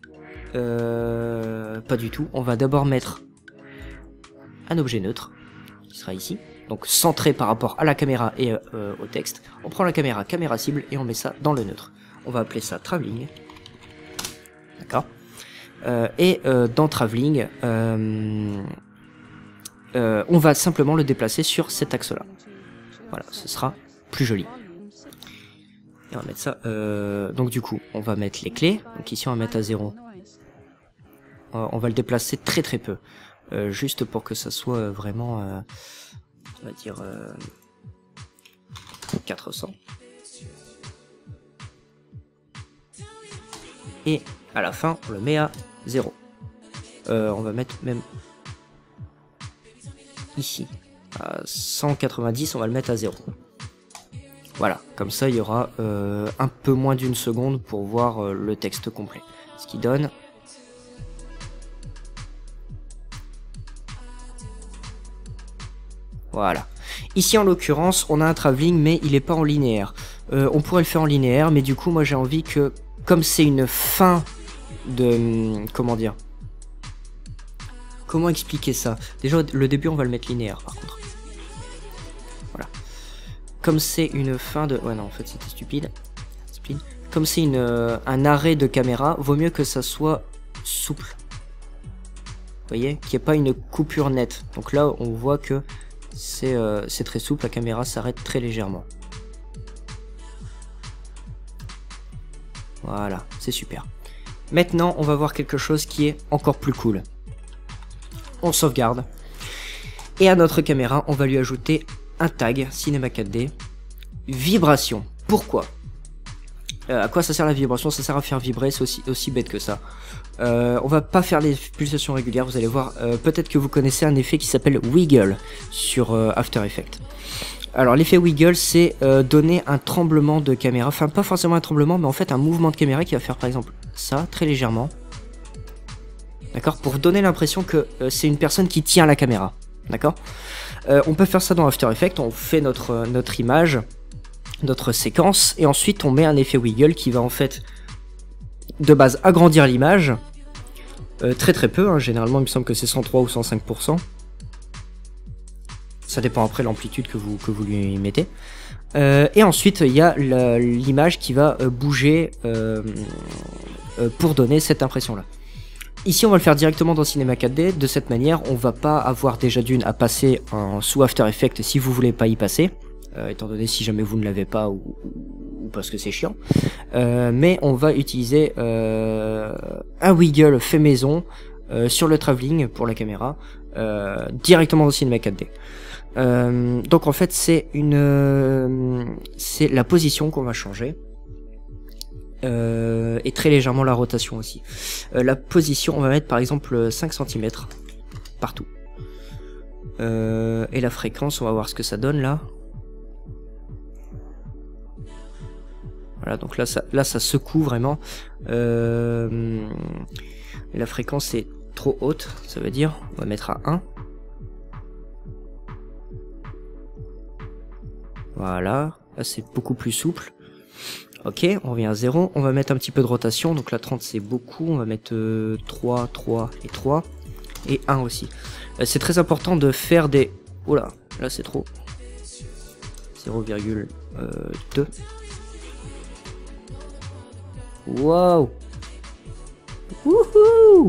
Euh, pas du tout, on va d'abord mettre un objet neutre, qui sera ici. Donc centré par rapport à la caméra et euh, au texte. On prend la caméra, caméra cible, et on met ça dans le neutre. On va appeler ça travelling. D'accord. Euh, et euh, dans travelling, euh, euh, on va simplement le déplacer sur cet axe-là. Voilà, ce sera plus joli. Et on va mettre ça. Euh, donc du coup, on va mettre les clés. Donc ici, on va mettre à zéro. Euh, on va le déplacer très très peu, euh, juste pour que ça soit vraiment. Euh, on va dire euh, quatre cents. Et à la fin, on le met à zéro. Euh, on va mettre même ici à cent quatre-vingt-dix, on va le mettre à zéro. Voilà, comme ça il y aura euh, un peu moins d'une seconde pour voir euh, le texte complet. Ce qui donne... Voilà. Ici en l'occurrence on a un travelling mais il n'est pas en linéaire. Euh, on pourrait le faire en linéaire mais du coup moi j'ai envie que, comme c'est une fin de... Comment dire? Comment expliquer ça? Déjà le début on va le mettre linéaire par contre. Voilà. Comme c'est une fin de... Ouais non en fait c'était stupide. Comme c'est une euh, un arrêt de caméra, vaut mieux que ça soit souple. Vous voyez? Qu'il n'y ait pas une coupure nette. Donc là on voit que c'est euh, très souple, la caméra s'arrête très légèrement. Voilà, c'est super. Maintenant, on va voir quelque chose qui est encore plus cool. On sauvegarde. Et à notre caméra, on va lui ajouter un tag Cinema quatre D. Vibration. Pourquoi? euh, À quoi ça sert la vibration? Ça sert à faire vibrer, c'est aussi, aussi bête que ça. Euh, on va pas faire les pulsations régulières, vous allez voir. Euh, Peut-être que vous connaissez un effet qui s'appelle Wiggle sur euh, After Effects. Alors l'effet Wiggle, c'est euh, donner un tremblement de caméra. Enfin pas forcément un tremblement, mais en fait un mouvement de caméra qui va faire par exemple ça, très légèrement. D'accord? Pour donner l'impression que euh, c'est une personne qui tient la caméra. D'accord? euh, On peut faire ça dans After Effects, on fait notre, euh, notre image, notre séquence, et ensuite on met un effet Wiggle qui va en fait... de base agrandir l'image euh, très très peu, hein. Généralement il me semble que c'est cent trois ou cent cinq pour cent, ça dépend après l'amplitude que vous, que vous lui mettez, euh, et ensuite il y a l'image qui va euh, bouger euh, euh, pour donner cette impression là. Ici on va le faire directement dans Cinema quatre D, de cette manière on va pas avoir déjà d'une à passer en, sous After Effects si vous voulez pas y passer, euh, étant donné si jamais vous ne l'avez pas ou, ou parce que c'est chiant. Euh, mais on va utiliser euh, un wiggle fait maison euh, sur le travelling pour la caméra, euh, directement au cinéma quatre D. Euh, donc en fait c'est une, euh, c'est la position qu'on va changer. Euh, et très légèrement la rotation aussi. Euh, la position, on va mettre par exemple cinq centimètres partout. Euh, et la fréquence, on va voir ce que ça donne là. Voilà, donc là ça, là, ça secoue vraiment. Euh, la fréquence est trop haute, ça veut dire, on va mettre à un. Voilà, là c'est beaucoup plus souple. Ok, on revient à zéro, on va mettre un petit peu de rotation, donc là trente c'est beaucoup, on va mettre euh, trois, trois et trois, et un aussi. Euh, c'est très important de faire des... Oula, là c'est trop. zéro virgule deux. Waouh. Wouhou.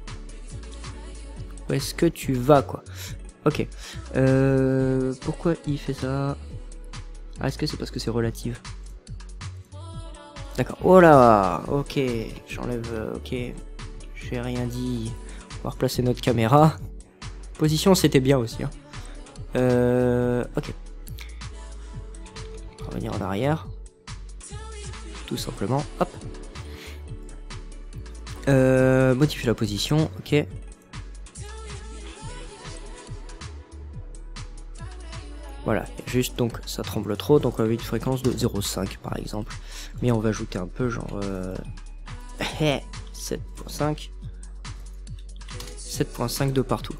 Où est-ce que tu vas, quoi? Ok. Euh, pourquoi il fait ça? Ah, est-ce que c'est parce que c'est relative? D'accord. Oh là. Ok. J'enlève. Ok. J'ai rien dit. On va replacer notre caméra. Position, c'était bien aussi. Hein. Euh, ok. On va revenir en arrière. Tout simplement. Hop. Euh, modifier la position. Ok. Voilà, juste donc ça tremble trop, donc on va une fréquence de zéro virgule cinq par exemple. Mais on va ajouter un peu genre euh... sept virgule cinq. sept virgule cinq de partout.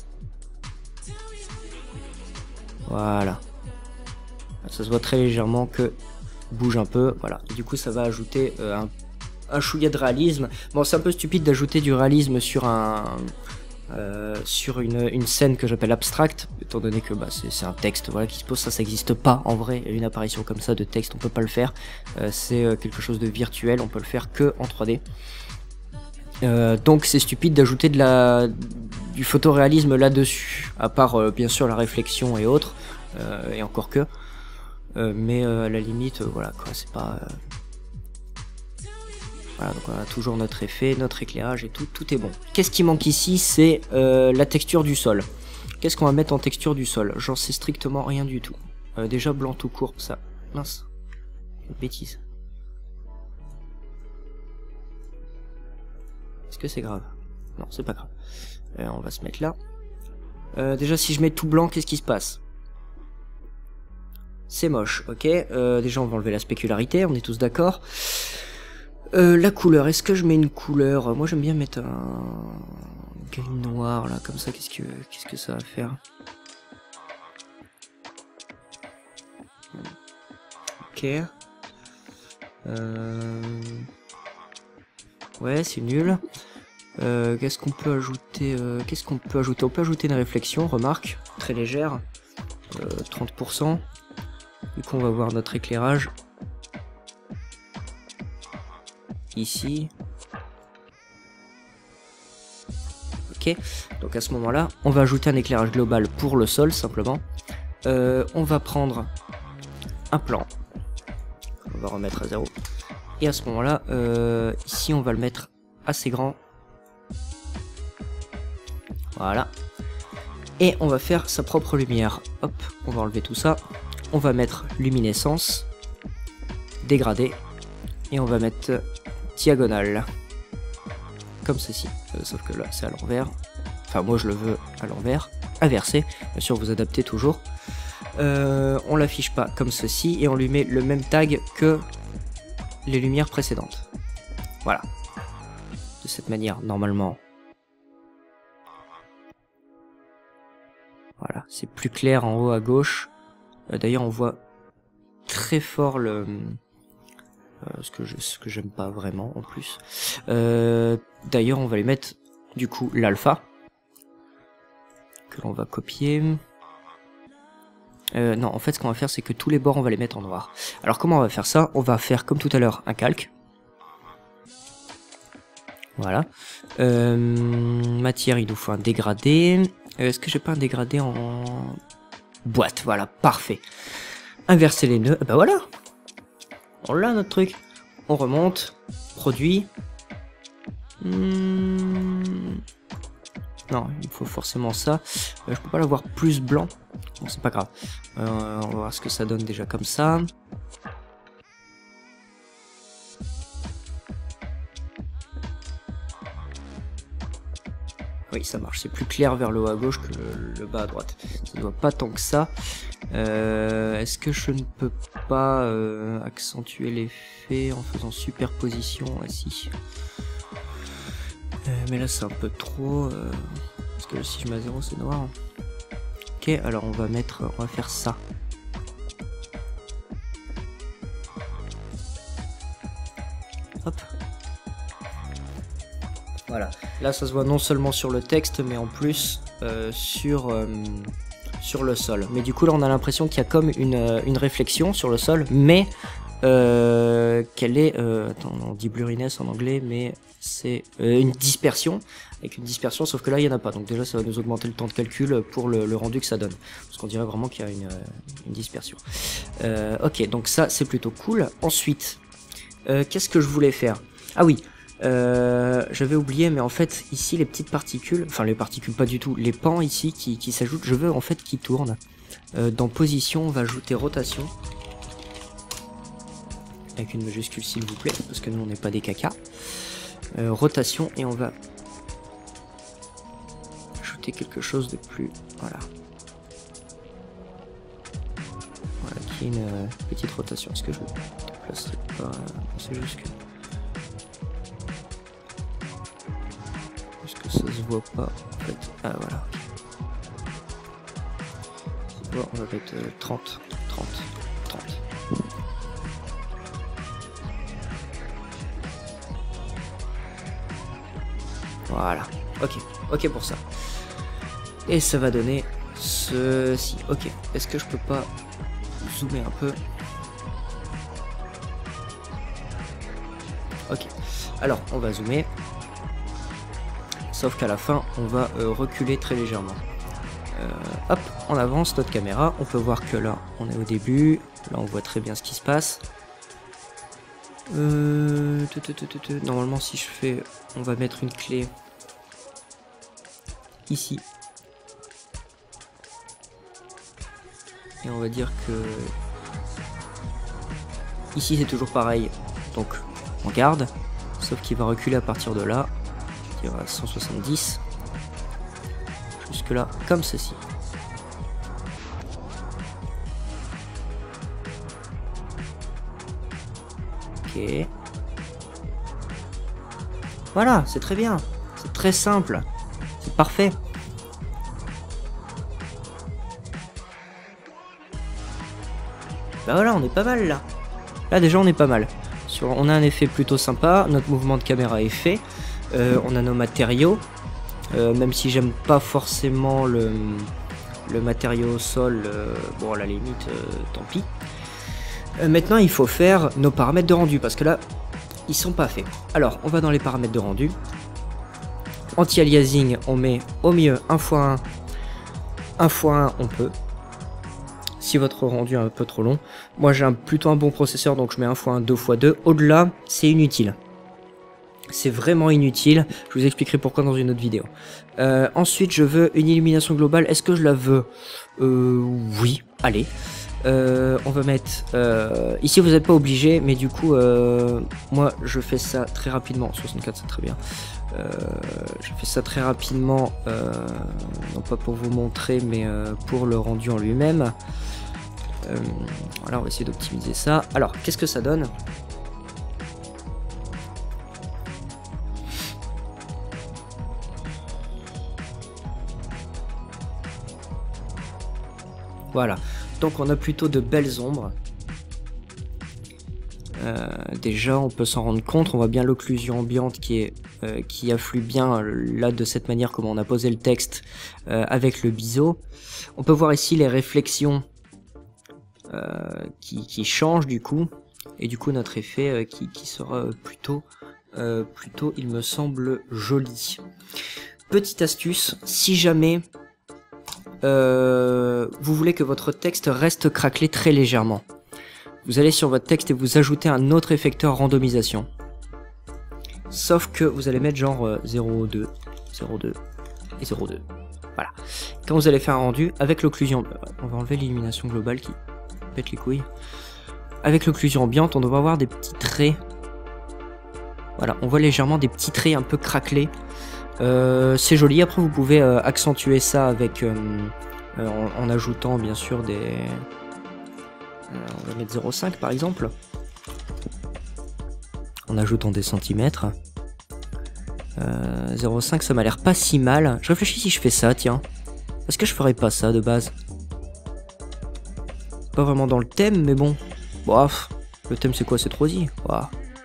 Voilà. Ça se voit très légèrement que bouge un peu, voilà. Et du coup ça va ajouter euh, un, un chouïa de réalisme. Bon, c'est un peu stupide d'ajouter du réalisme sur un... Euh, sur une, une scène que j'appelle abstract, étant donné que bah, c'est un texte voilà, qui se pose, ça ça n'existe pas en vrai, une apparition comme ça de texte on peut pas le faire, euh, c'est euh, quelque chose de virtuel, on peut le faire que en trois D. Euh, donc c'est stupide d'ajouter de la du photoréalisme là-dessus, à part euh, bien sûr la réflexion et autres, euh, et encore que, euh, mais euh, à la limite, euh, voilà quoi, c'est pas... Euh... Voilà, donc on a toujours notre effet, notre éclairage et tout, tout est bon. Qu'est-ce qui manque ici? C'est euh, la texture du sol. Qu'est-ce qu'on va mettre en texture du sol? J'en sais strictement rien du tout. Euh, déjà blanc tout court, ça... Mince. Une bêtise. Est-ce que c'est grave? Non, c'est pas grave. Euh, on va se mettre là. Euh, déjà si je mets tout blanc, qu'est-ce qui se passe? C'est moche, ok. Euh, déjà on va enlever la spécularité, on est tous d'accord. Euh, la couleur, est-ce que je mets une couleur? Moi j'aime bien mettre un gris noir là, comme ça, qu'est-ce que qu'est-ce que ça va faire? Ok. Euh... Ouais, c'est nul. Euh, qu'est-ce qu'on peut ajouter? euh, Qu'est-ce qu'on peut ajouter? On peut ajouter une réflexion, remarque, très légère, euh, trente pour cent. Du coup on va voir notre éclairage. Ici. Ok, donc à ce moment là on va ajouter un éclairage global pour le sol simplement. Euh, on va prendre un plan, on va remettre à zéro, et à ce moment là euh, ici on va le mettre assez grand, voilà, et on va faire sa propre lumière. Hop, on va enlever tout ça, on va mettre luminescence, dégradé, et on va mettre diagonale, comme ceci, euh, sauf que là c'est à l'envers, enfin moi je le veux à l'envers, inversé, bien sûr vous adaptez toujours. Euh, on l'affiche pas comme ceci et on lui met le même tag que les lumières précédentes, voilà, de cette manière normalement. Voilà, c'est plus clair en haut à gauche, euh, d'ailleurs on voit très fort le... Euh, ce que je, ce que j'aime pas vraiment en plus. Euh, D'ailleurs, on va les mettre du coup l'alpha que l'on va copier. Euh, non, en fait, ce qu'on va faire, c'est que tous les bords, on va les mettre en noir. Alors, comment on va faire ça? On va faire comme tout à l'heure un calque. Voilà. Euh, matière, il nous faut un dégradé. Euh, Est-ce que j'ai pas un dégradé en boîte? Voilà, parfait. Inverser les nœuds. Bah voilà. On l'a notre truc. On remonte. Produit. Hmm... Non, il faut forcément ça. Euh, je peux pas l'avoir plus blanc. Bon, c'est pas grave. Euh, on va voir ce que ça donne déjà comme ça. Oui, ça marche. C'est plus clair vers le haut à gauche que le, le bas à droite. Ça ne doit pas tant que ça. Euh, Est-ce que je ne peux pas euh, accentuer l'effet en faisant superposition? Ah si. Euh, mais là c'est un peu trop. Euh, parce que si je mets à zéro c'est noir. Ok, alors on va mettre. On va faire ça. Hop. Voilà. Là ça se voit non seulement sur le texte mais en plus euh, sur. Euh, sur le sol. Mais du coup là on a l'impression qu'il y a comme une, une réflexion sur le sol, mais euh, qu'elle est, euh, attends, on dit blurriness en anglais, mais c'est euh, une dispersion, avec une dispersion, sauf que là il n'y en a pas, donc déjà ça va nous augmenter le temps de calcul pour le, le rendu que ça donne, parce qu'on dirait vraiment qu'il y a une, une dispersion. Euh, ok, donc ça c'est plutôt cool. Ensuite, euh, qu'est-ce que je voulais faire? Ah oui, Euh, j'avais oublié, mais en fait ici les petites particules, enfin les particules pas du tout, les pans ici qui, qui s'ajoutent, je veux en fait qu'ils tournent. Euh, dans position on va ajouter rotation avec une majuscule s'il vous plaît, parce que nous on n'est pas des caca. Euh, rotation, et on va ajouter quelque chose de plus, voilà, voilà, qui est une euh, petite rotation. Est-ce que je déplacerai pas? C'est juste que que ça se voit pas en fait. Ah voilà. Bon, on va mettre euh, trente, trente, trente. Voilà. Ok, ok pour ça. Et ça va donner ceci. Ok. Est-ce que je peux pas zoomer un peu? Ok. Alors, on va zoomer. Sauf qu'à la fin, on va euh, reculer très légèrement. Euh, hop, on avance notre caméra. On peut voir que là, on est au début. Là, on voit très bien ce qui se passe. Euh, Normalement, si je fais... On va mettre une clé ici. Et on va dire que... Ici, c'est toujours pareil. Donc, on garde. Sauf qu'il va reculer à partir de là. À cent soixante-dix jusque là comme ceci. Ok, voilà, c'est très bien, c'est très simple, c'est parfait. Bah voilà, on est pas mal là. Là déjà on est pas mal. Sur, on a un effet plutôt sympa, notre mouvement de caméra est fait. Euh, on a nos matériaux, euh, même si j'aime pas forcément le, le matériau au sol, euh, bon à la limite, euh, tant pis. Euh, maintenant il faut faire nos paramètres de rendu, parce que là, ils sont pas faits. Alors, on va dans les paramètres de rendu. Anti-aliasing, on met au mieux un fois un, un fois un, on peut. Si votre rendu est un peu trop long. Moi j'ai un, plutôt un bon processeur, donc je mets un fois un, deux fois deux. Au-delà, c'est inutile. C'est vraiment inutile, je vous expliquerai pourquoi dans une autre vidéo. Euh, ensuite, je veux une illumination globale. Est-ce que je la veux? euh, Oui, allez. Euh, on va mettre... Euh, ici, vous n'êtes pas obligé, mais du coup, euh, moi, je fais ça très rapidement. soixante-quatre, c'est très bien. Euh, je fais ça très rapidement, euh, non pas pour vous montrer, mais euh, pour le rendu en lui-même. Euh, voilà, on va essayer d'optimiser ça. Alors, qu'est-ce que ça donne ? Voilà, donc on a plutôt de belles ombres. Euh, déjà, on peut s'en rendre compte, on voit bien l'occlusion ambiante qui, est, euh, qui afflue bien là de cette manière comme on a posé le texte euh, avec le biseau. On peut voir ici les réflexions euh, qui, qui changent du coup, et du coup notre effet euh, qui, qui sera plutôt, euh, plutôt, il me semble, joli. Petite astuce, si jamais... Euh, vous voulez que votre texte reste craquelé très légèrement. vous allez sur votre texte et vous ajoutez un autre effecteur randomisation. Sauf que vous allez mettre genre euh, zéro, deux, zéro, deux et zéro, deux. Voilà. Quand vous allez faire un rendu, avec l'occlusion... On va enlever l'illumination globale qui pète les couilles. Avec l'occlusion ambiante, on doit avoir des petits traits. Voilà, on voit légèrement des petits traits un peu craquelés. Euh, c'est joli. Après, vous pouvez euh, accentuer ça avec... Euh, euh, en, en ajoutant, bien sûr, des... Euh, on va mettre zéro virgule cinq par exemple. En ajoutant des centimètres. Euh, zéro virgule cinq, ça m'a l'air pas si mal. Je réfléchis si je fais ça, tiens. Est-ce que je ferais pas ça de base? Pas vraiment dans le thème, mais bon. Bof. Le thème c'est quoi? C'est trois i. Wow.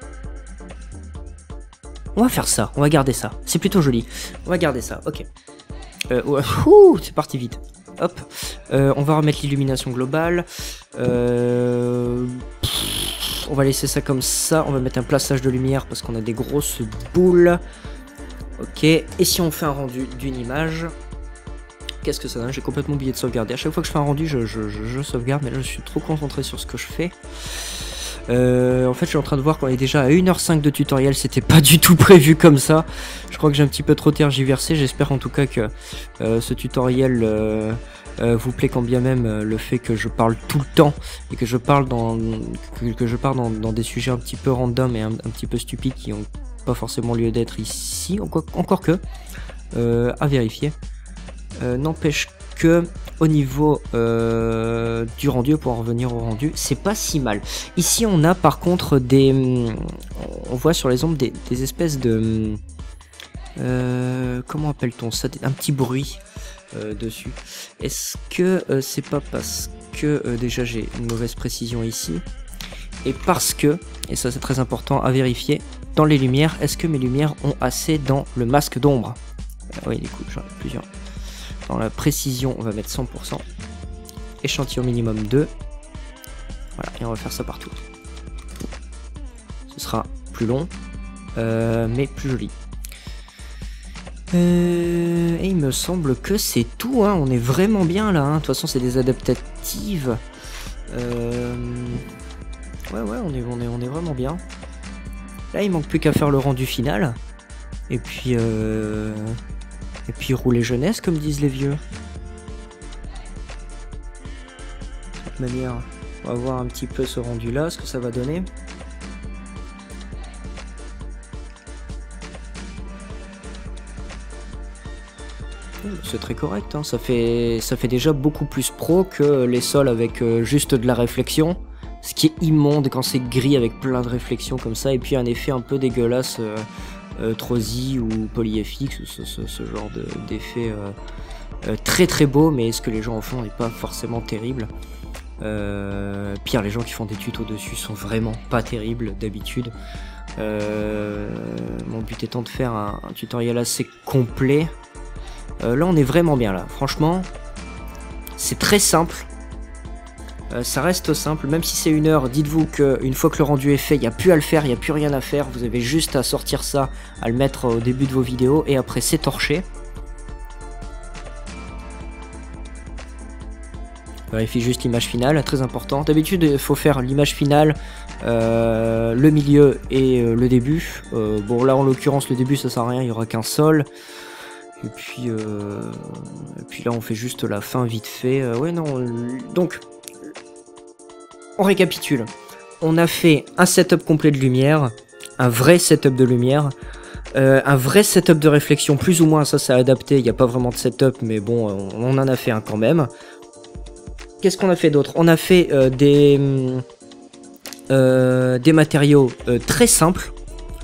On va faire ça, on va garder ça. C'est plutôt joli. On va garder ça, ok. Euh, ouais. Ouh, c'est parti vite. Hop. Euh, on va remettre l'illumination globale. Euh... On va laisser ça comme ça. On va mettre un plaçage de lumière parce qu'on a des grosses boules. Ok. Et si on fait un rendu d'une image, qu'est-ce que ça donne? J'ai complètement oublié de sauvegarder. À chaque fois que je fais un rendu, je, je, je, je sauvegarde. Mais là, je suis trop concentré sur ce que je fais. Euh, en fait, je suis en train de voir qu'on est déjà à une heure cinq de tutoriel. C'était pas du tout prévu comme ça. Je crois que j'ai un petit peu trop tergiversé. J'espère en tout cas que euh, ce tutoriel... Euh, Euh, vous plaît quand bien même euh, le fait que je parle tout le temps et que je parle dans que, que je parle dans, dans des sujets un petit peu random et un, un petit peu stupides qui ont pas forcément lieu d'être ici, encore, encore que euh, à vérifier. Euh, N'empêche que au niveau euh, du rendu, pour en revenir au rendu, c'est pas si mal. Ici on a par contre des, on voit sur les ombres des, des espèces de euh, comment appelle-t-on ça, un petit bruit. Euh, dessus. Est-ce que euh, c'est pas parce que euh, déjà j'ai une mauvaise précision ici et parce que, et ça c'est très important à vérifier, dans les lumières, est-ce que mes lumières ont assez dans le masque d'ombre? euh, Oui, du coup j'en ai plusieurs. Dans la précision on va mettre cent pour cent. Échantillon minimum deux. Voilà, et on va faire ça partout. Ce sera plus long euh, mais plus joli. Euh, et il me semble que c'est tout, hein. On est vraiment bien là, hein. De toute façon c'est des adaptatives. Euh... Ouais ouais, on est, on, est, on est vraiment bien. Là il manque plus qu'à faire le rendu final. Et puis euh... Et puis rouler jeunesse comme disent les vieux. De toute manière, on va voir un petit peu ce rendu là, ce que ça va donner. C'est très correct, hein. ça, fait, ça fait déjà beaucoup plus pro que les sols avec euh, juste de la réflexion. Ce qui est immonde quand c'est gris avec plein de réflexions comme ça. Et puis un effet un peu dégueulasse, euh, euh, Trozy ou PolyFX, ce, ce, ce genre d'effet euh, euh, très très beau. Mais ce que les gens en font n'est pas forcément terrible. Euh, pire, les gens qui font des tutos dessus sont vraiment pas terribles d'habitude. Euh, mon but étant de faire un, un tutoriel assez complet. Euh, là on est vraiment bien là, franchement c'est très simple, euh, ça reste simple, même si c'est une heure, dites-vous qu'une fois que le rendu est fait, il n'y a plus à le faire, il n'y a plus rien à faire, vous avez juste à sortir ça, à le mettre au début de vos vidéos et après c'est torché. Vérifie juste l'image finale, très important. D'habitude il faut faire l'image finale, euh, le milieu et euh, le début. Euh, bon là en l'occurrence le début ça sert à rien, il n'y aura qu'un sol. Et puis, euh, et puis là on fait juste la fin vite fait. Euh, ouais non, donc on récapitule. On a fait un setup complet de lumière, un vrai setup de lumière, euh, un vrai setup de réflexion, plus ou moins ça c'est adapté, il n'y a pas vraiment de setup mais bon on, on en a fait un quand même. Qu'est-ce qu'on a fait d'autre? On a fait euh, des, euh, des matériaux euh, très simples.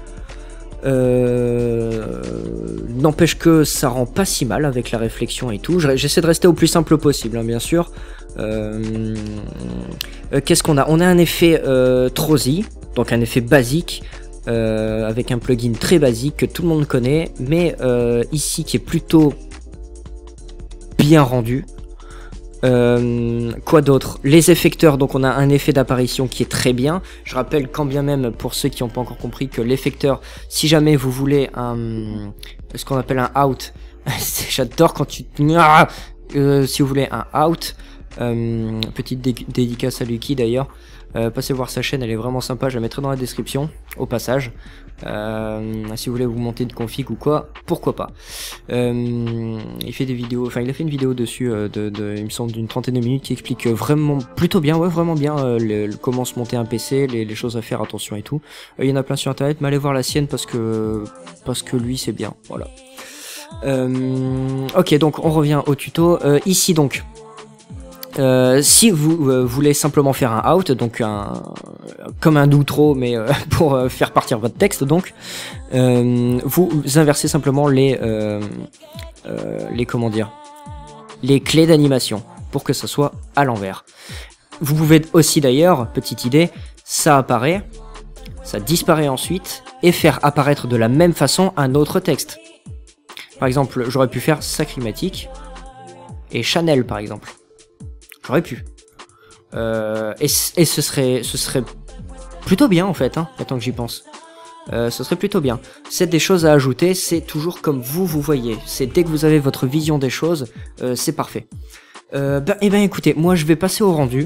Euh, N'empêche que ça rend pas si mal avec la réflexion et tout. J'essaie de rester au plus simple possible, hein, bien sûr. Euh, euh, Qu'est-ce qu'on a? On a un effet euh, Trozy, donc un effet basique, euh, avec un plugin très basique que tout le monde connaît, mais euh, ici qui est plutôt bien rendu. Euh, quoi d'autre? Les effecteurs, donc on a un effet d'apparition qui est très bien. Je rappelle quand bien même pour ceux qui n'ont pas encore compris que l'effecteur, si jamais vous voulez un ce qu'on appelle un out, j'adore quand tu euh, si vous voulez un out, euh, petite dé dédicace à Lucky d'ailleurs, Euh, passez voir sa chaîne, elle est vraiment sympa, je la mettrai dans la description, au passage. Euh, si vous voulez vous monter de config ou quoi, pourquoi pas. Euh, il fait des vidéos, enfin il a fait une vidéo dessus, euh, de, de, il me semble d'une trentaine de minutes, qui explique vraiment, plutôt bien, ouais vraiment bien, euh, le, le, comment se monter un P C, les, les choses à faire, attention et tout. Euh, il y en a plein sur internet, mais allez voir la sienne parce que, parce que lui c'est bien, voilà. Euh, ok, donc on revient au tuto. Euh, ici donc, euh, si vous euh, voulez simplement faire un out, donc un comme un outro, mais euh, pour euh, faire partir votre texte, donc euh, vous inversez simplement les euh, euh, les comment dire, les clés d'animation pour que ça soit à l'envers. Vous pouvez aussi d'ailleurs, petite idée, ça apparaît, ça disparaît ensuite et faire apparaître de la même façon un autre texte. Par exemple, j'aurais pu faire Sacrimatic et Chanel, par exemple. J'aurais pu. Euh, et, et ce serait, ce serait plutôt bien, en fait, hein, maintenant que j'y pense. Euh, ce serait plutôt bien. C'est des choses à ajouter, c'est toujours comme vous, vous voyez. C'est dès que vous avez votre vision des choses, euh, c'est parfait. Euh, ben, et ben écoutez, moi je vais passer au rendu.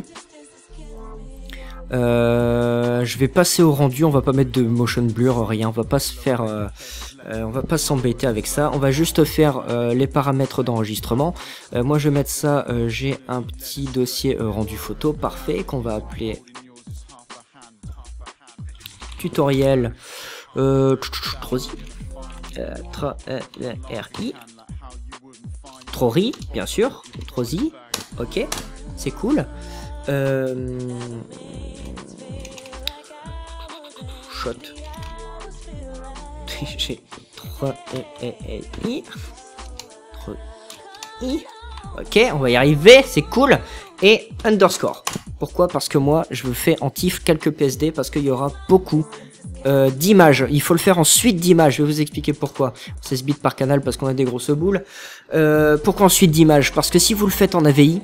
Euh, je vais passer au rendu, on va pas mettre de motion blur, rien, on va pas se faire... Euh, Euh, on va pas s'embêter avec ça, on va juste faire euh, les paramètres d'enregistrement. Euh, moi je vais mettre ça, euh, j'ai un petit dossier euh, rendu photo parfait qu'on va appeler tutoriel euh, Trozi, euh, R-I, Trori, bien sûr, Trozi, ok, c'est cool. Euh, shot. J'ai trois i. Ok, on va y arriver, c'est cool. Et underscore. Pourquoi? Parce que moi, je veux faire en tif quelques P S D parce qu'il y aura beaucoup euh, d'images. Il faut le faire en suite d'images. Je vais vous expliquer pourquoi. seize bits par canal parce qu'on a des grosses boules. Euh, pourquoi en suite d'images? Parce que si vous le faites en A V I,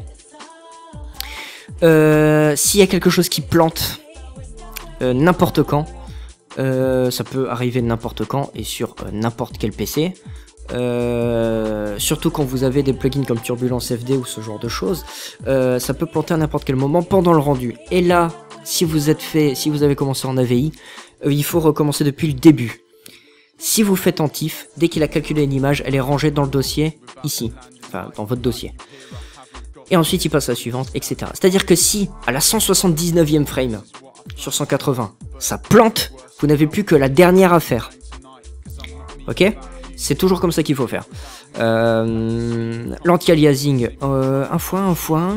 euh, s'il y a quelque chose qui plante euh, n'importe quand, Euh, ça peut arriver n'importe quand et sur euh, n'importe quel P C. Euh, surtout quand vous avez des plugins comme Turbulence F D ou ce genre de choses, euh, ça peut planter à n'importe quel moment pendant le rendu. Et là, si vous êtes fait, si vous avez commencé en A V I, euh, il faut recommencer depuis le début. Si vous faites en tif, dès qu'il a calculé une image, elle est rangée dans le dossier ici, enfin dans votre dossier. Et ensuite il passe à la suivante, et cetera. C'est-à-dire que si à la cent soixante-dix-neuvième frame sur cent quatre-vingts, ça plante, vous n'avez plus que la dernière à faire. Ok? C'est toujours comme ça qu'il faut faire. Euh, L'anti-aliasing, euh, un fois, un fois.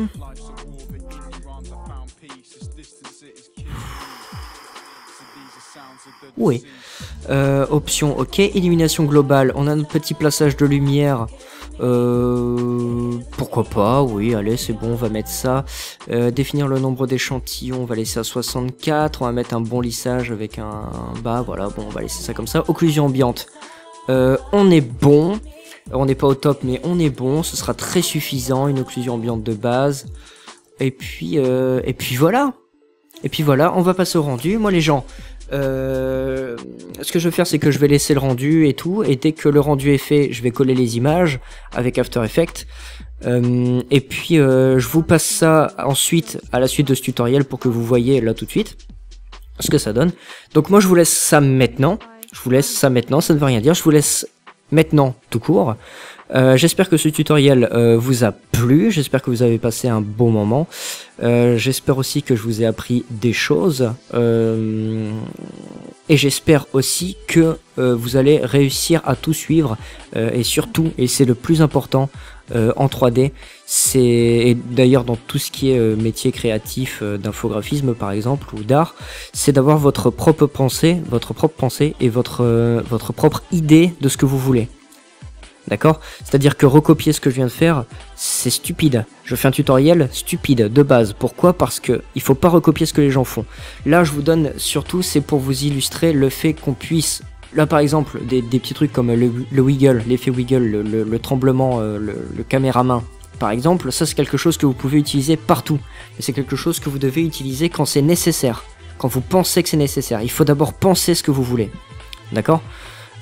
Oui. Euh, option, ok. Illumination globale, on a un petit plaçage de lumière. Euh, pourquoi pas, oui, allez, c'est bon, on va mettre ça. Euh, définir le nombre d'échantillons, on va laisser à soixante-quatre. On va mettre un bon lissage avec un, un bas, voilà, bon, on va laisser ça comme ça. Occlusion ambiante, euh, on est bon. On n'est pas au top, mais on est bon, ce sera très suffisant, une occlusion ambiante de base. Et puis, euh, et puis voilà. Et puis voilà, on va passer au rendu. Moi, les gens... Euh, ce que je vais faire, c'est que je vais laisser le rendu et tout, et dès que le rendu est fait, je vais coller les images avec After Effects, euh, et puis euh, je vous passe ça ensuite à la suite de ce tutoriel pour que vous voyez là tout de suite ce que ça donne. Donc moi je vous laisse ça maintenant, je vous laisse ça maintenant, ça ne veut rien dire, je vous laisse maintenant tout court. Euh, j'espère que ce tutoriel euh, vous a plu, j'espère que vous avez passé un bon moment, euh, j'espère aussi que je vous ai appris des choses, euh, et j'espère aussi que euh, vous allez réussir à tout suivre, euh, et surtout, et c'est le plus important euh, en trois D, c'est d'ailleurs dans tout ce qui est euh, métier créatif, euh, d'infographisme par exemple, ou d'art, c'est d'avoir votre propre pensée, votre propre pensée et votre, euh, votre propre idée de ce que vous voulez. D'accord? C'est-à-dire que recopier ce que je viens de faire, c'est stupide. Je fais un tutoriel stupide, de base. Pourquoi? Parce que il faut pas recopier ce que les gens font. Là, je vous donne, surtout, c'est pour vous illustrer le fait qu'on puisse... Là, par exemple, des, des petits trucs comme le, le wiggle, l'effet wiggle, le, le, le tremblement, euh, le, le caméra-main, par exemple, ça c'est quelque chose que vous pouvez utiliser partout. Mais c'est quelque chose que vous devez utiliser quand c'est nécessaire. Quand vous pensez que c'est nécessaire. Il faut d'abord penser ce que vous voulez. D'accord?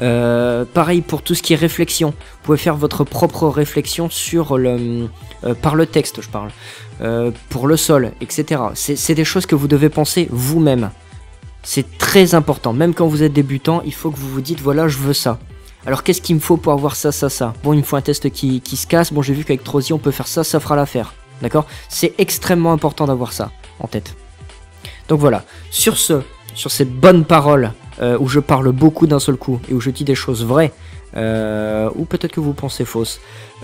Euh, pareil pour tout ce qui est réflexion. Vous pouvez faire votre propre réflexion sur le, euh, par le texte, je parle, euh, pour le sol, et cetera. C'est des choses que vous devez penser vous-même. C'est très important. Même quand vous êtes débutant, il faut que vous vous dites, voilà, je veux ça. Alors qu'est-ce qu'il me faut pour avoir ça, ça, ça? Bon, il me faut un test qui, qui se casse. Bon, j'ai vu qu'avec Trozy, on peut faire ça, ça fera l'affaire. D'accord? C'est extrêmement important d'avoir ça en tête. Donc voilà. Sur ce, sur ces bonnes paroles, euh, où je parle beaucoup d'un seul coup, et où je dis des choses vraies, euh, ou peut-être que vous pensez fausses,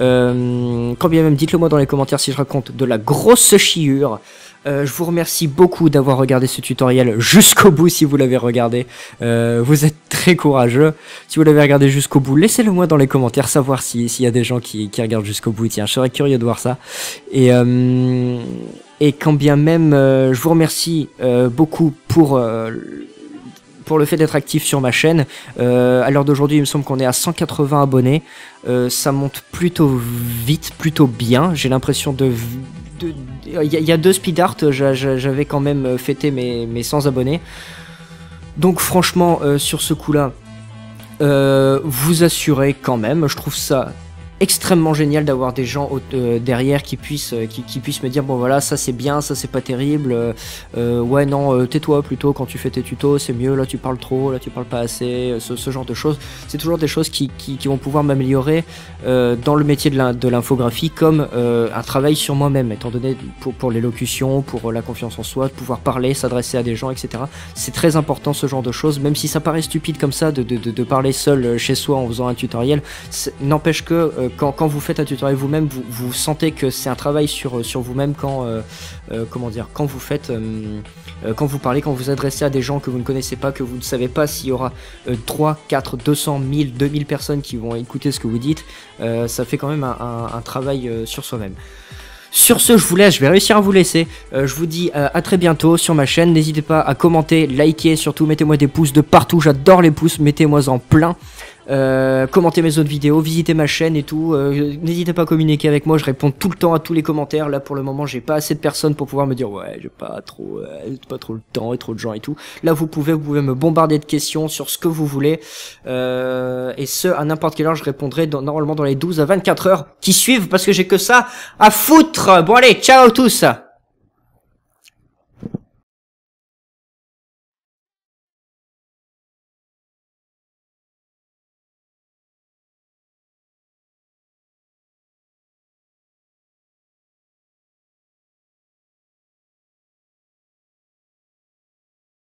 euh, quand bien même, dites-le moi dans les commentaires si je raconte de la grosse chiure. Euh, je vous remercie beaucoup d'avoir regardé ce tutoriel jusqu'au bout si vous l'avez regardé. Euh, vous êtes très courageux. Si vous l'avez regardé jusqu'au bout, laissez-le moi dans les commentaires, savoir s'il si y a des gens qui, qui regardent jusqu'au bout. Tiens, je serais curieux de voir ça. Et, euh, et quand bien même, euh, je vous remercie euh, beaucoup pour... Euh, pour le fait d'être actif sur ma chaîne. Euh, à l'heure d'aujourd'hui, il me semble qu'on est à cent quatre-vingts abonnés. Euh, ça monte plutôt vite, plutôt bien. J'ai l'impression de... Il y, y a deux speed art, j'avais quand même fêté mes, mes cent abonnés. Donc franchement, euh, sur ce coup-là, euh, vous assurez quand même. Je trouve ça extrêmement génial d'avoir des gens au, euh, derrière qui puissent, euh, qui, qui puissent me dire bon voilà, ça c'est bien, ça c'est pas terrible, euh, euh, ouais non euh, tais-toi plutôt quand tu fais tes tutos, c'est mieux, là tu parles trop, là tu parles pas assez, ce, ce genre de choses. C'est toujours des choses qui, qui, qui vont pouvoir m'améliorer euh, dans le métier de l'infographie, comme euh, un travail sur moi-même, étant donné pour, pour l'élocution, pour la confiance en soi, de pouvoir parler, s'adresser à des gens, et cetera. C'est très important ce genre de choses, même si ça paraît stupide comme ça de, de, de, de parler seul chez soi en faisant un tutoriel, n'empêche que euh, Quand, quand vous faites un tutoriel vous-même, vous, vous sentez que c'est un travail sur, sur vous-même quand, euh, euh, comment dire, quand vous faites, euh, euh, quand vous parlez, quand vous adressez à des gens que vous ne connaissez pas, que vous ne savez pas s'il y aura euh, trois, quatre, deux cents, mille, deux mille personnes qui vont écouter ce que vous dites, euh, ça fait quand même un, un, un travail euh, sur soi-même. Sur ce, je vous laisse, je vais réussir à vous laisser. Euh, je vous dis euh, à très bientôt sur ma chaîne. N'hésitez pas à commenter, liker, surtout mettez-moi des pouces de partout. J'adore les pouces, mettez-moi en plein. Euh, commentez mes autres vidéos, visitez ma chaîne et tout. Euh, N'hésitez pas à communiquer avec moi, je réponds tout le temps à tous les commentaires. Là pour le moment, j'ai pas assez de personnes pour pouvoir me dire ouais, j'ai pas trop, euh, pas trop le temps et trop de gens et tout. Là vous pouvez, vous pouvez me bombarder de questions sur ce que vous voulez, euh, et ce à n'importe quelle heure. Je répondrai dans, normalement dans les douze à vingt-quatre heures qui suivent parce que j'ai que ça à foutre. Bon allez, ciao tous.